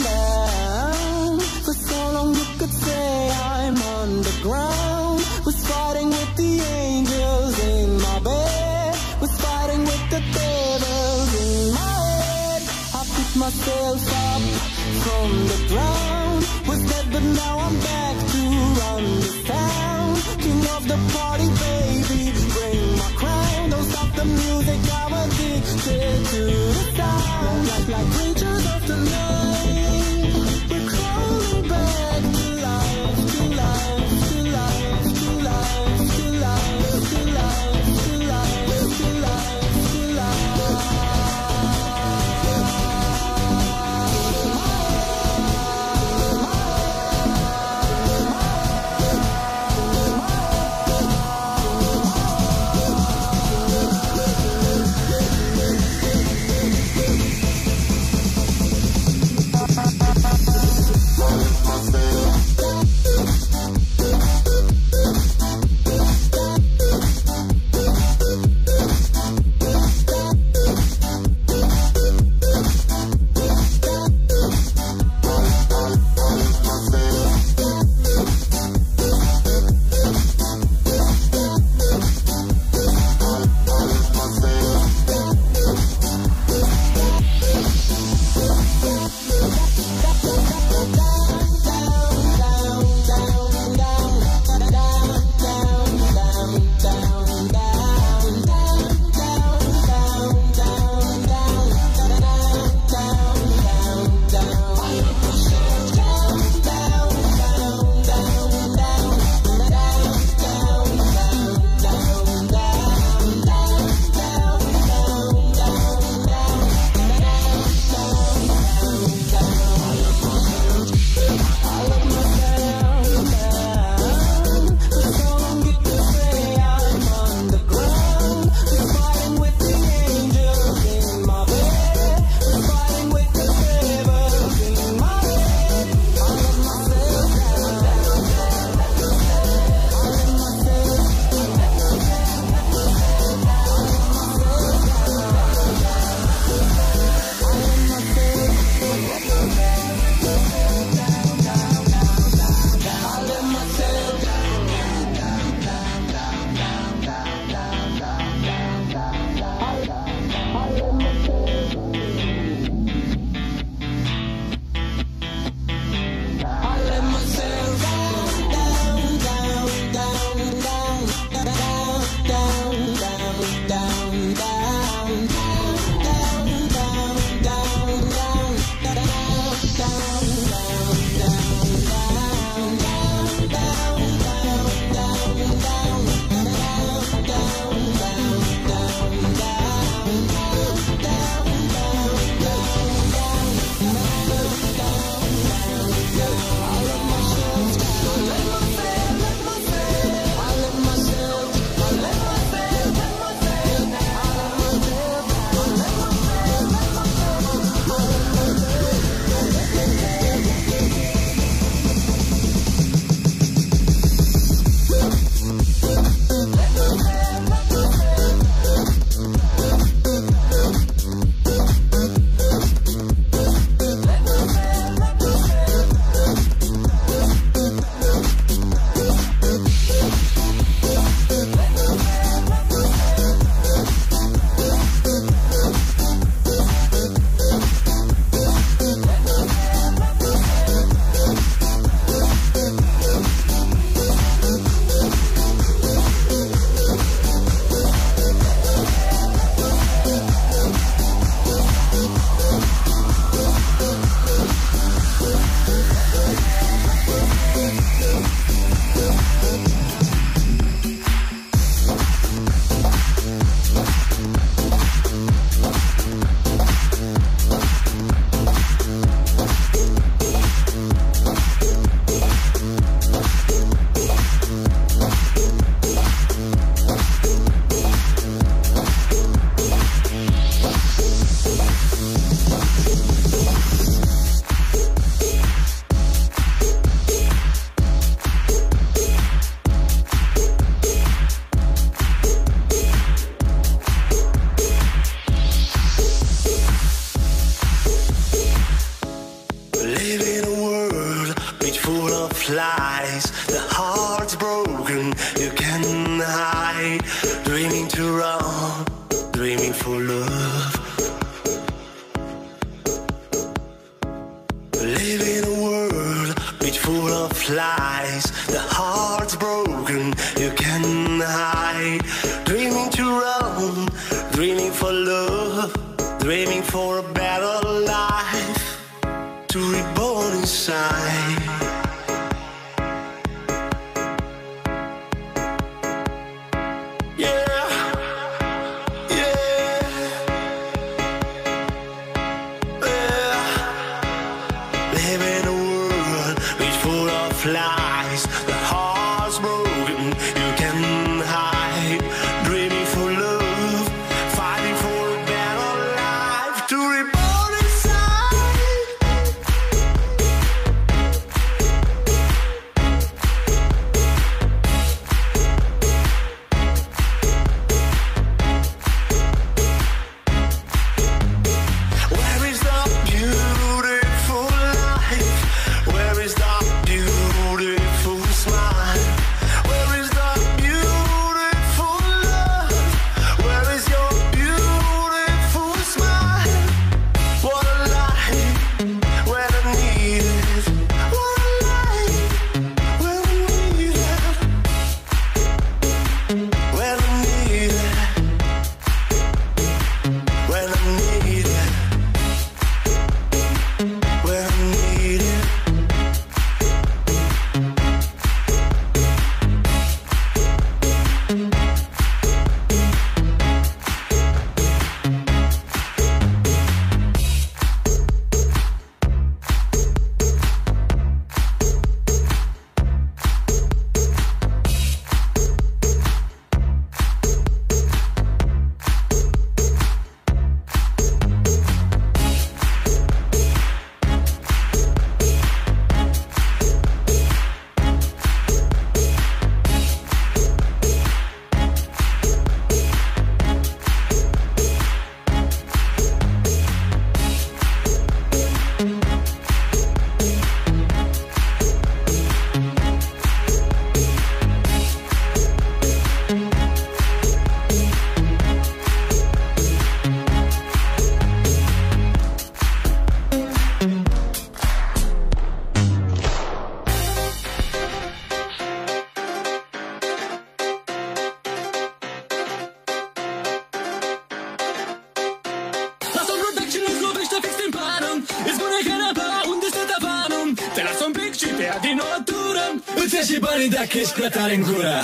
F: down. For so long you could say I'm underground. Was fighting with the angels in my bed. Was fighting with the devils in my head. I picked myself up from the ground. Was dead but now I'm back to run this town. king of the party, baby. Bring my crown, don't stop the music. I'm addicted to the sound. Like, like creatures of the night, we're crawling back to life, to life, to life, to life, to life, to life, to life, to life, to life.
K: lies. The heart's broken, you can hide. Dreaming to run, dreaming for love. Live in a world which full of lies. The heart's broken.
O: broken, you can hide. Dreaming to run, dreaming for love, dreaming for a better life, to reborn inside. Lies, the heart's broken, you can hide. Dreaming for love, fighting for a better life, to reborn inside. Where is the beautiful life? Where is the beautiful smile? Where is the beautiful love? Where is your beautiful smile? What a life when I need it. What a life when I need it. When I need it. When I need it. When I need it.
P: Lasă un protect și nu-ți lovește fix din pană. Îți spune că înapoi unde stă tavanul. Te lasă un pic și te ia din o tură. Îți ia și banii dacă ești prea tare în gură.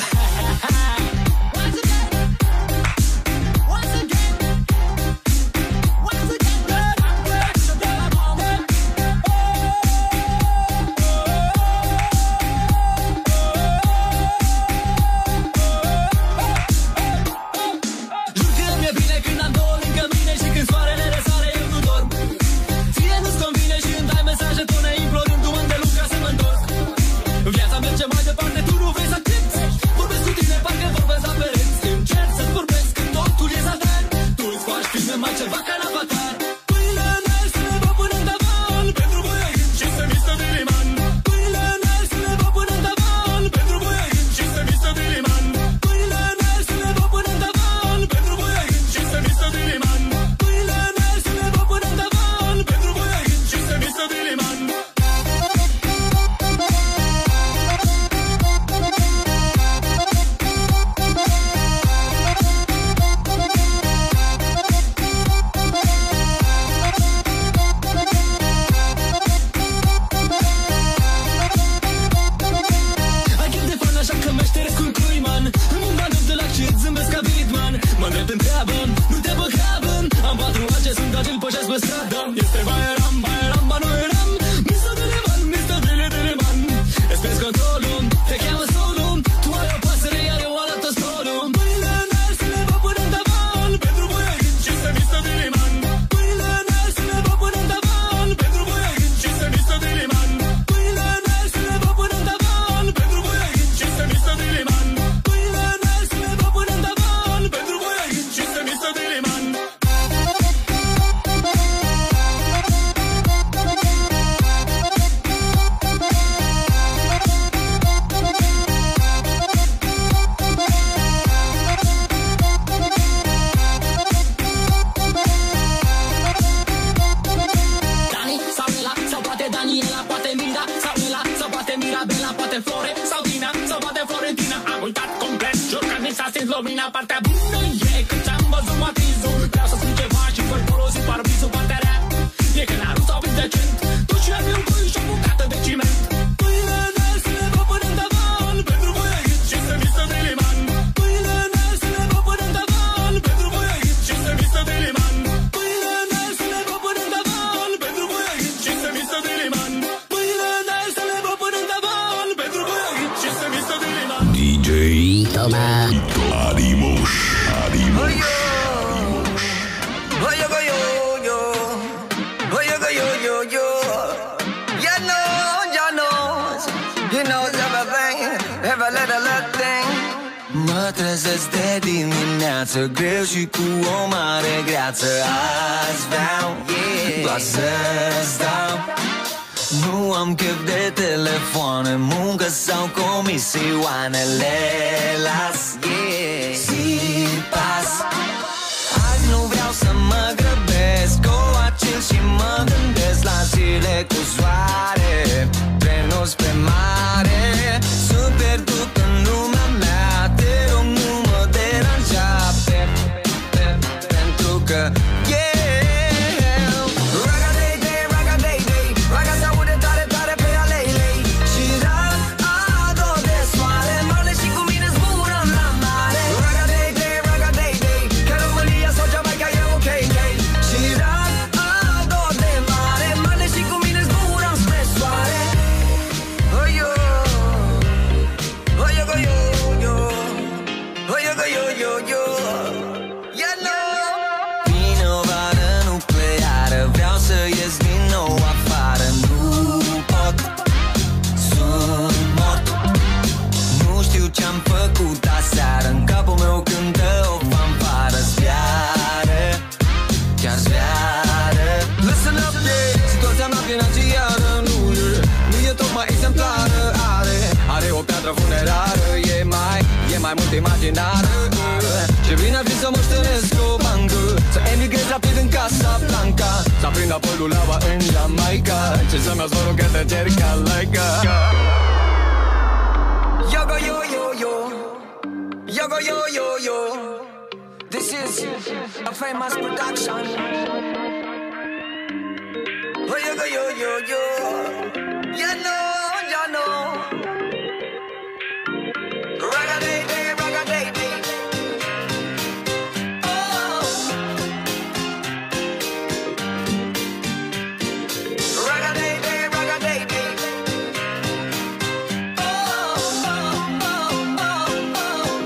P: Viața merge mai departe, tu nu vei să accepti. Vorbesc cu tine, parcă vorbesc la pereți. Încerc să-ți vorbesc când totul e zadar. Tu îți faci filme mai ceva ca în Avatar. Pâine înalt să ne va până în tavan. Pentru voi ai gând și să mister Diliman. Pâine înalt să ne va până în tavan. Pentru voi ai gând și să mister Diliman. Pâine înalt să ne va până în tavan. Pentru voi ai gând și să mister Diliman. Pâine înalt să ne va până în tavan. Pentru voi ai gând și să mister Diliman. Mă îndrept în treabă, nu te băgabă. Am patru ani ce sunt agil, pășesc pe stradă. Este baieram, baieram, ba nu eram. mister Diliman, mister Dili Diliman. Îți pierzi controlul, te cheamă solul. Tu ai o pasăre, iar eu arată stolul. Pâine înalt să ne va până în tavan. Pentru voi ai gând și să mister Diliman. Pâine înalt să ne va până în tavan. Pentru voi ai gând și să mister Diliman. Pâine înalt să ne va până în tavan. Pentru voi ai gând și să mister Diliman. Pâine înalt să ne va până în tavan. Pentru voi ai gând și să mister Diliman. bine, partea bună e când ți-am văzut matizul. Vreau să spun ceva și fără folosit parbrisul. Partea rea e că n-a rus sau vin decent. Tu și ai un băi și o bucată de ciment. Pâine n-ai să le vă până în tavan. Pentru voi aici și să mister de liman. Pâine n-ai să le vă până în tavan. Pentru voi aici și să mister de liman. Pâine n-ai să le vă până în tavan. Pentru voi aici și să mister de liman. Pâine n-ai să le vă până în tavan. Pentru voi aici și să mister de liman.
B: D J Toma
C: Arimuș Arimuș
N: Oh yo go yo yo, oh yo go yo yo yo. You know, you know, you know everything, every little little thing. Mă trezesc de dimineață, greu și cu o mare greață. Azi vreau, yeah, doar să stau. Nu am chef de telefoane, muncă sau comisioane. Le las, yeah, zi pas. Azi nu vreau să mă grăbesc, o acil și mă gândesc la zile cu soare, trenul spre mare. Sunt pierdut în lumea mea, te rog nu mă deranja, pe, pe, pentru că yeah. Mai mult imaginară. Ce bine ar fi să moștenesc o bancă, să emigrez rapid în Casablanca, să aprind apoi lulava în Jamaica, ce să-mi azvorul că te cer ca laica. Yo go yo yo yo, yo go yo yo yo. This is a famous production. Oh yo go yo yo yo. You know, you know. Ragga-day-day, ragga-day-day. Oh. Ragga-day-day, ragga-day-day. Oh, oh, oh, oh, oh.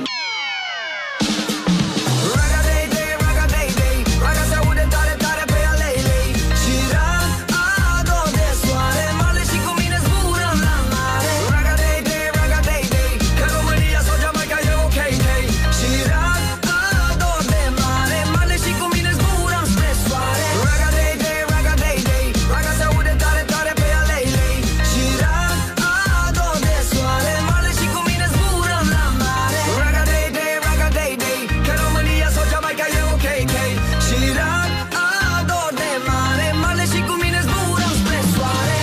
N: Ragga-day-day, ragga-day-day. Ragga se aude tare, tare pe alei-lei. Și rag-ador de soare, male și cu mine zburăm la mare. Ragga-day-day, ragga-day-day. Că România sau Jamaica e ok, ok. Și rag-ador de mare, male și cu mine zburăm spre soare. Ragga-day-day, ragga-day-day. Ragga se aude tare, tare pe alei-lei. Și rag-ador de soare, male și cu mine zburăm la mare. Ragga-day-day, ragga-day-day. Că România sau Jamaica e ok, ok. Și rag-ador de mare, male și cu mine zburăm spre soare.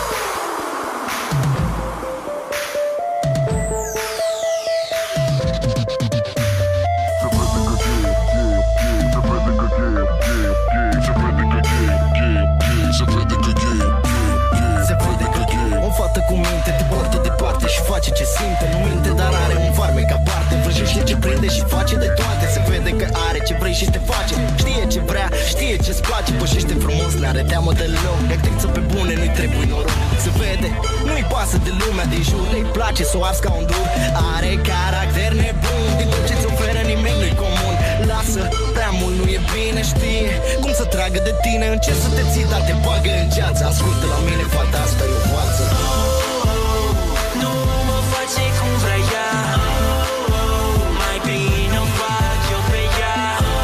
Q: Se vede că o fată cu minte te poartă departe și face ce simte. Nu minte, dar are un farmec aparte. Vrăjește ce prinde și face de toate. Se vede că are ce vrei și te face. Știe ce vrea, știe ce-ți place. Pășește frumos, n-are teamă deloc. E actriță pe bune, nu-i trebuie noroc. Se vede, nu-i pasă de lumea din jur. Le-i place să o ars ca un dur. Are caracter nebun. Din tot ce-ți oferă nimic nu-i comun. Lasă, prea mult nu e bine, știe cum să tragă de tine. Încerc să te ții, dar te bagă în ceață. Ascultă la mine, fata asta e o față.
D: Nu mă face cum vrea ea. Mai bine o fac eu pe ea.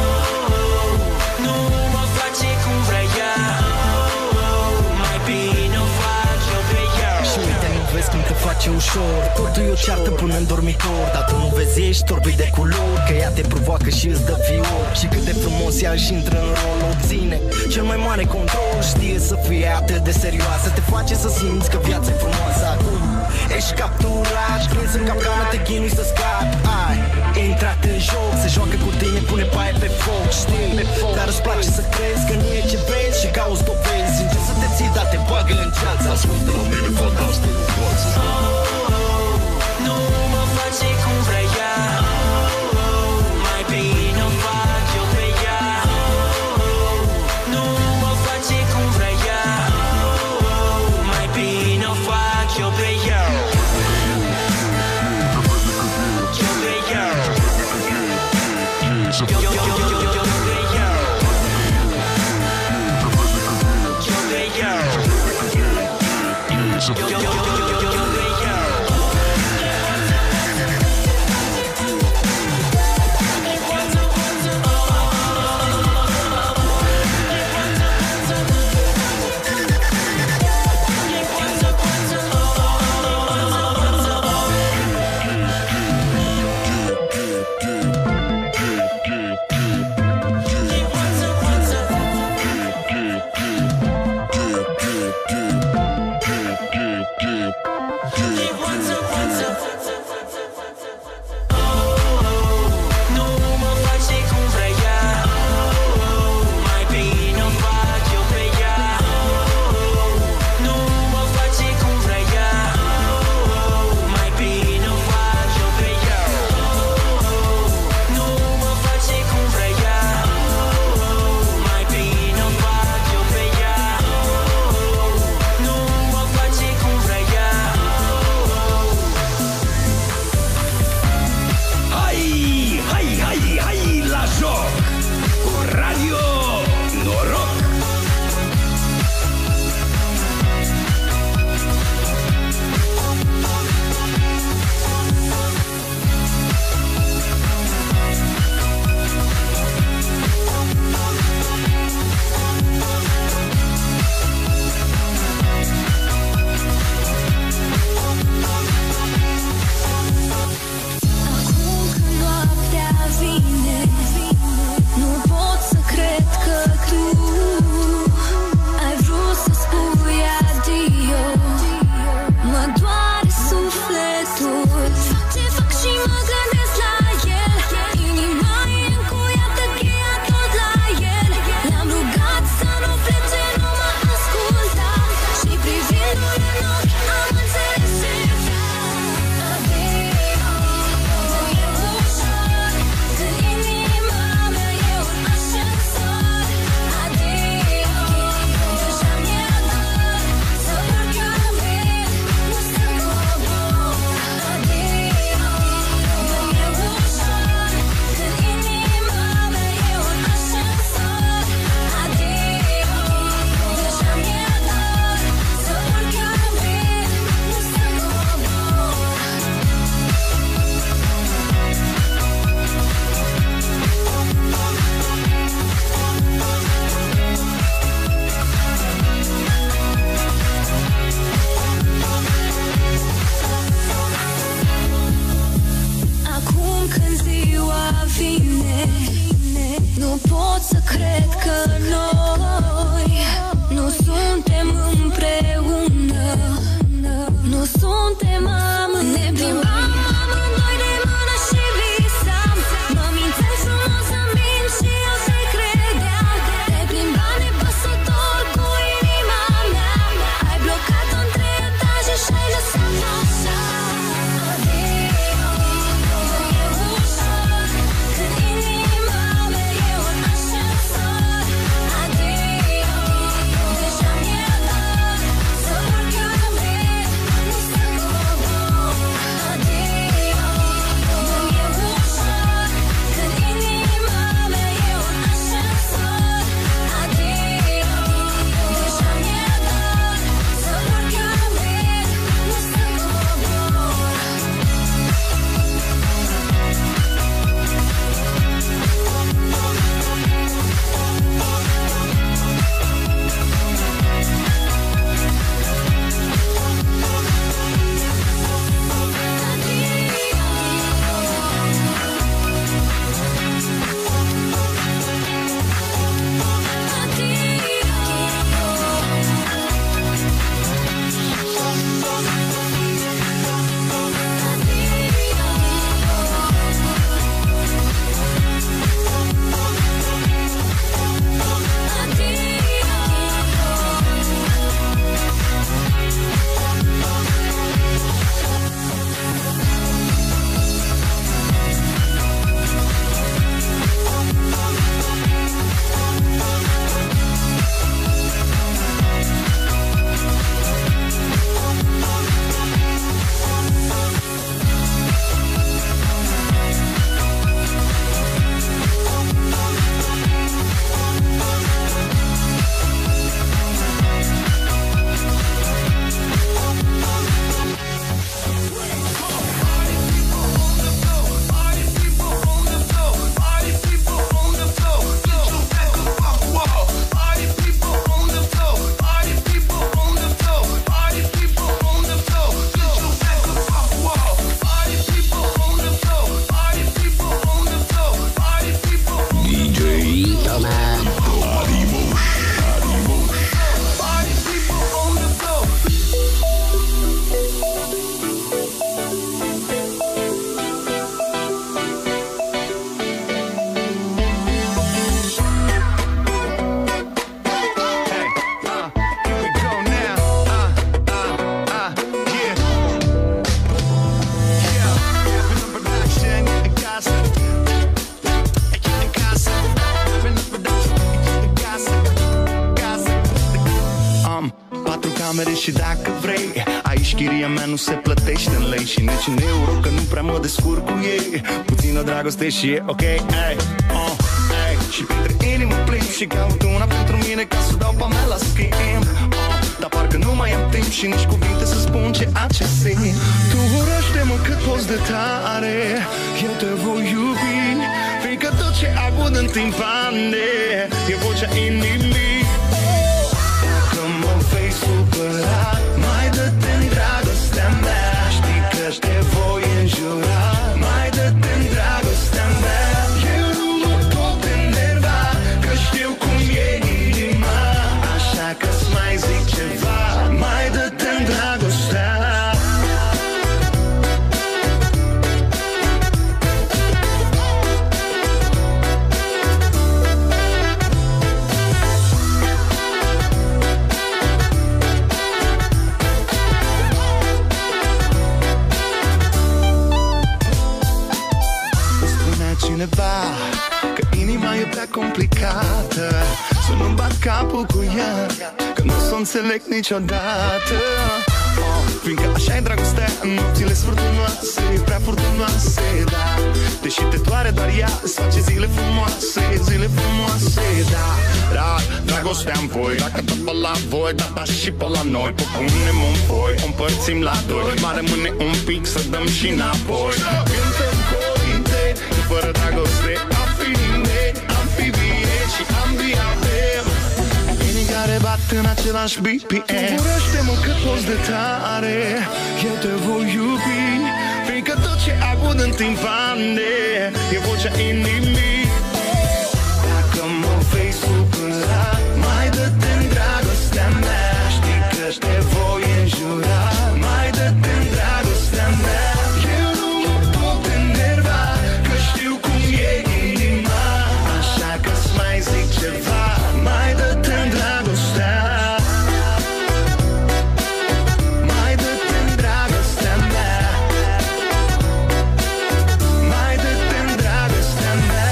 D: Nu mă face cum vrea ea. Mai bine o fac eu pe ea.
Q: Și uite, nu vezi cum te face ușor. Totul e o ceartă până în dormitor. Dar tu nu vezi, ești torbii de culori. Că ea te provoacă și îți dă fior. Și cât de frumos ea își intră în rol. Obține cel mai mare control. Știe să fie atât de serioasă. Te face să simți că viața e frumoasă acum. Ești capturat, prins în capcană, te chinui să scapi. Ai intrat în joc, se joacă cu tine, pune paie pe foc. Știi, dar îți place să crezi că nu e ce vezi și cauți dovezi. Încerci să te ții, dar te bagă în ceață. Ascultă la mine, fantastic.
F: Nu mă face cum vrea ea. Mai bine o fac eu pe ea. Nu mă face cum vrea ea. Mai bine o fac eu pe ea. Eu pe ea. Eu, eu, eu, eu, eu, eu pe ea. Eu pe ea. Yo, yo, yo, yo, yo, yo, yo.
I: Am patru camere și dacă vrei, aici chiria mea nu se plătește în lei și nici în euro, că nu prea mă descurc cu ei. Puțină dragoste și e ok, ei, oh, ei. Și printre inimă plimb și caut una pentru mine ca să dau pe mea la schimb, oh. Dar parcă nu mai am timp și nici cuvinte să spun ceea ce simt. Tu urăște-mă cât poți de tare, eu te voi iubi, fiindcă tot ce aud în timpane e vocea inimii. Dacă mă vei supăra, mai dă-te-n dragostea mea, știi că te voi înjura, mai dă-te-n dragostea mea. Eu nu mă pot enerva, că știu cum e inima, așa că-ți mai zic ceva, mai dă-te-n dragostea. Cineva că inima e prea complicată, să nu-mi bat capul cu ea, că nu o să o înțeleg niciodată, oh, fiindcă așa e dragostea, nopțile furtunoase, prea furtunoase, da. Deși te doare doar ea, îți face zile frumoase, zile frumoase, da. Dar dragostea-n voi, dacă tot pe la voi, data și pe la noi, pe punem un foi, o împărțim la doi, mai rămâne un pic să dăm și înapoi. Cântăm corinte, fără dragoste, am fi bine, am fi bine și am bine. Inii care bat în același B P M. Urăște-mă cât poți de tare, eu te voi iubi, fiindcă tot ce aud în timpane e vocea inimii. Dacă mă vei supăra, mai dă-te-n dragostea mea, știi că te voi înjura, mai dă-te-n dragostea mea. Eu nu mă pot enerva, că știu cum e inima, așa că-ți mai zic ceva, mai dă-te-n dragostea. Mai dă-te-n dragostea mea, mai dă-te-n dragostea mea.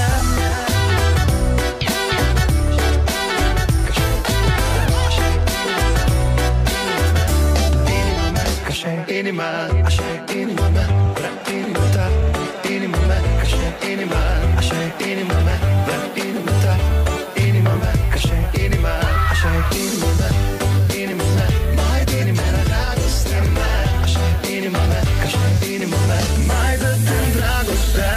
I: Inima, așa e inima mea, vrea inima ta, inima mea, așa e inima, așa e inima mea, vrea inima ta, inima mea, așa e inima, așa e inima mea, inima mea, mai de inima mea, dragostea mea, așa e inima mea, așa e inima mea, mai dă-te-n dragostea.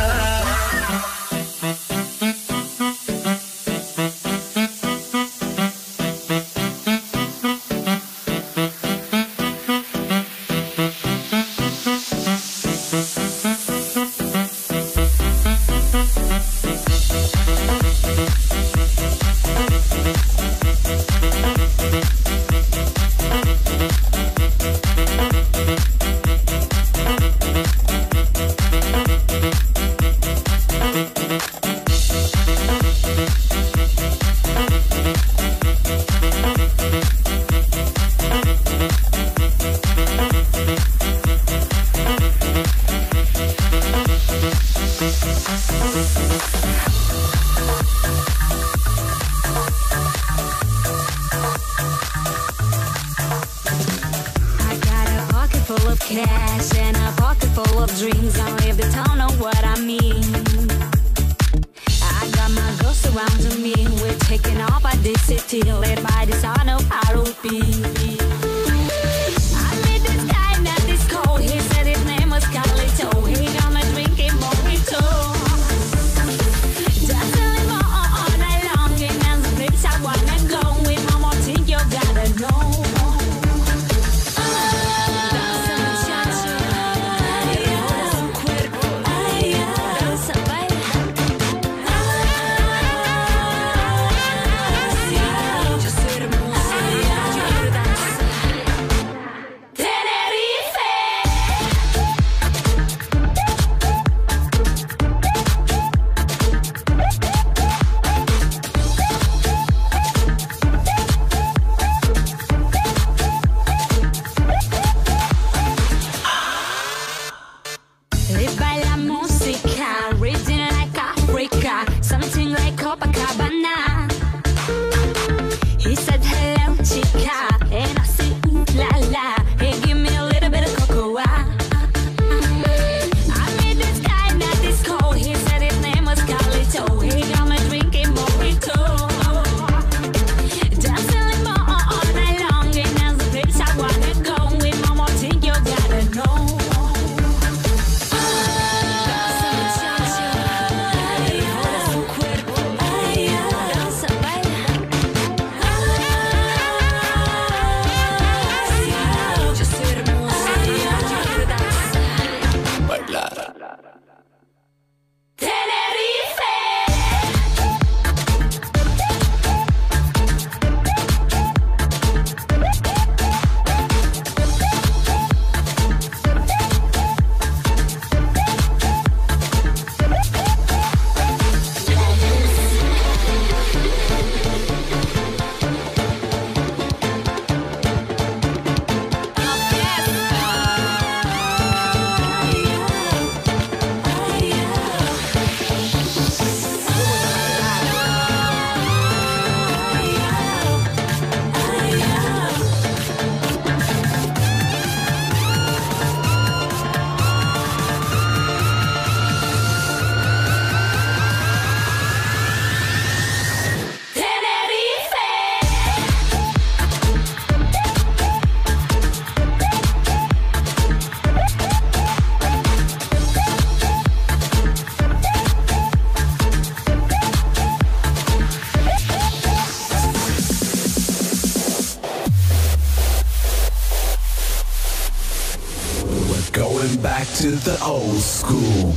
B: Going back to the old school.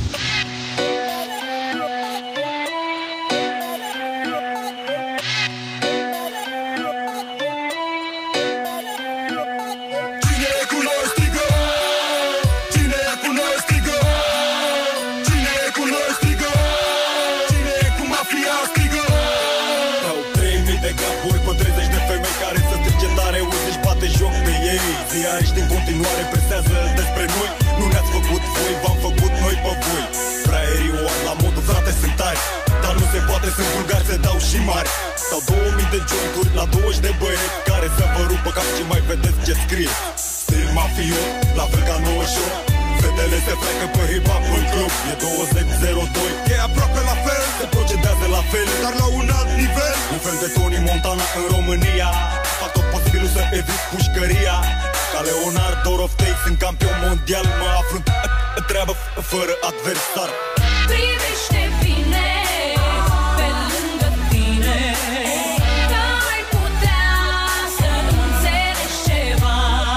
R: Ziariști în continuare presează despre noi. Nu ne-ați făcut voi, v-am făcut noi pe voi. Fraierii o la modul frate sunt tari, dar nu se poate, sunt vulgari, se dau și mari. Sau două mii de jointuri la douăzeci de băieți care să vă rupă cap și mai vedeți ce scrie. Stil mafiot, la fel ca nouăzeci și opt. Fetele se freacă pe hip-hop în club. E douăzeci zero doi, e aproape la fel. Se procedează la fel, dar la un alt nivel. Un fel de Tony Montana în România. Fac tot posibilul să evit pușcăria. Ca Leonardo Roftei, sunt campion mondial. Mă aflu în treabă fără adversar.
A: Privește bine pe lângă tine, că ai putea să înțelegi ceva.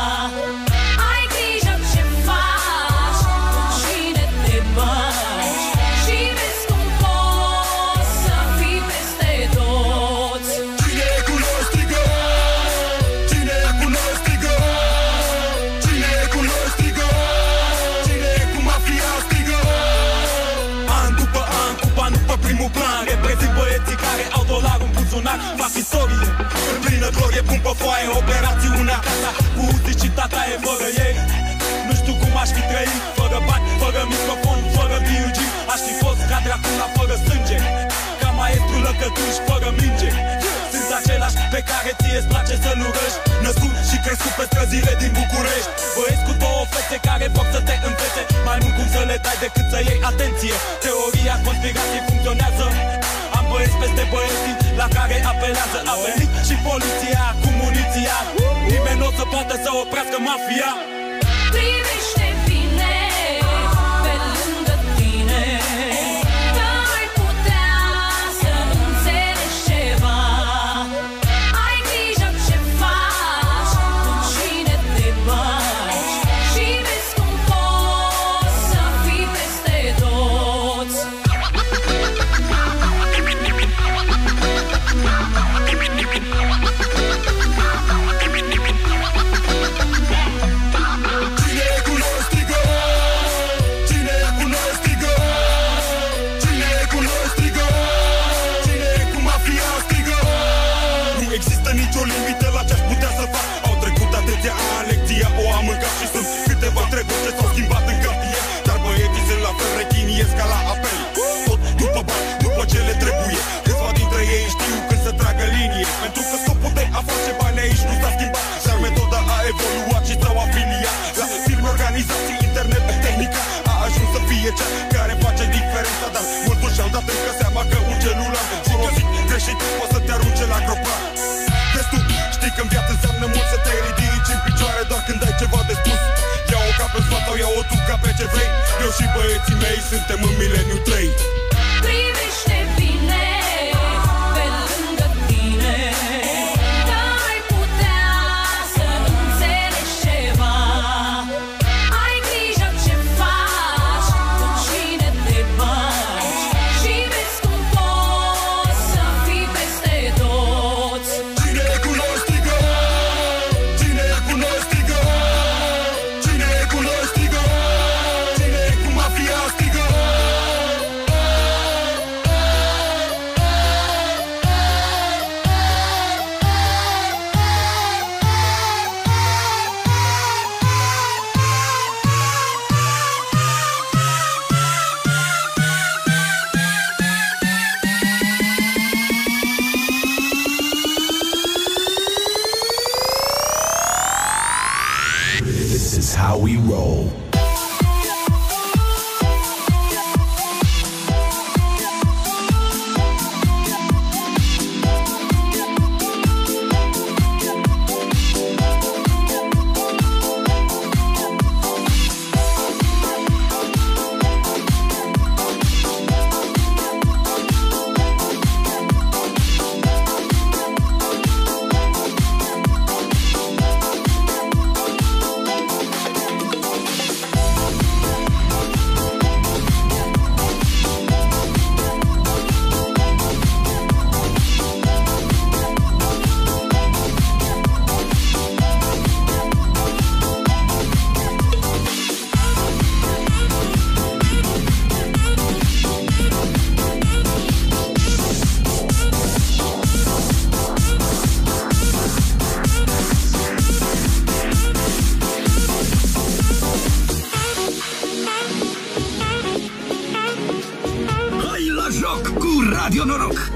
A: Ai grijă ce faci, cu cine te bagi, și vezi cum poți să fii peste toți.
I: Cine e cu noi strigă, cine e cu noi strigă, cine e cu noi strigă, cine e cu mafia strigă.
R: An după an, cu bani pe primul plan, reprezint băieții care au dolar în buzunar. Fac istorie, în plină glorie, pun pe foaie operațiunea casa. Cu Uzi și tata e fără ei. Nu știu cum aș fi trăit, fără bani, fără microfon, fără B U G. Aș fi fost ca Dracula fără sânge, ca maestru lăcătuș fără minge. Sunt același pe care ție-ți place să-l urăști, născut și crescut pe străzile din București. Băieți cu două fețe care vor să te învețe mai mult cum să le dai decât să iei atenție. Teoria conspirației funcționează. Am băieți peste băieții la care apelează. A venit și poliția cu muniția. Nimeni nu o să poată să oprească mafia.
A: Privește bine pe lângă tine, că ai putea să înțelegi ceva. Ai grijă ce faci, cu cine te bagi, și vezi cum poți să fii peste toți.
I: Cine e cu noi strigă, cine e cu noi strigă, cine e cu noi strigă, cine e cu mafia strigă.
R: Nu există nicio limită la ce-aș putea să fac. Au trecut atâția ani, lecția o am mâncat și sunt câteva treburi ce s-au schimbat în cartier. Dar băieții sunt la fel, rechiniesc ca la apel. Tot după bani, după ce le trebuie. Câțiva dintre ei știu când să tragă linie, pentru că scopul de a face bani aici nu s-a schimbat. Dar metoda a evoluat și s-au afiliat la firme, organizații, internet, tehnica a ajuns să fie cea care face diferența. Dar mulți și-au dat încă seama că un celular folosit greșit poate să te arunce la gropa. Vezi tu, știi că în viață înseamnă mult să te ridici în picioare doar când ai ceva de spus. Ia-o ca pe spate sau ia-o tu ca pe ce vrei. Eu și băieții mei suntem în mileniu trei.
A: Privește bine pe lângă tine, că ai putea să înțelegi ceva. Ai grijă ce faci, cu cine te bagi, și vezi cum poți să fii peste toți.
I: Cine e cu noi strigă, cine e cu noi strigă, cine e cu noi strigă, cine e cu mafia strigă.
B: This is how we roll. Radio Noroc.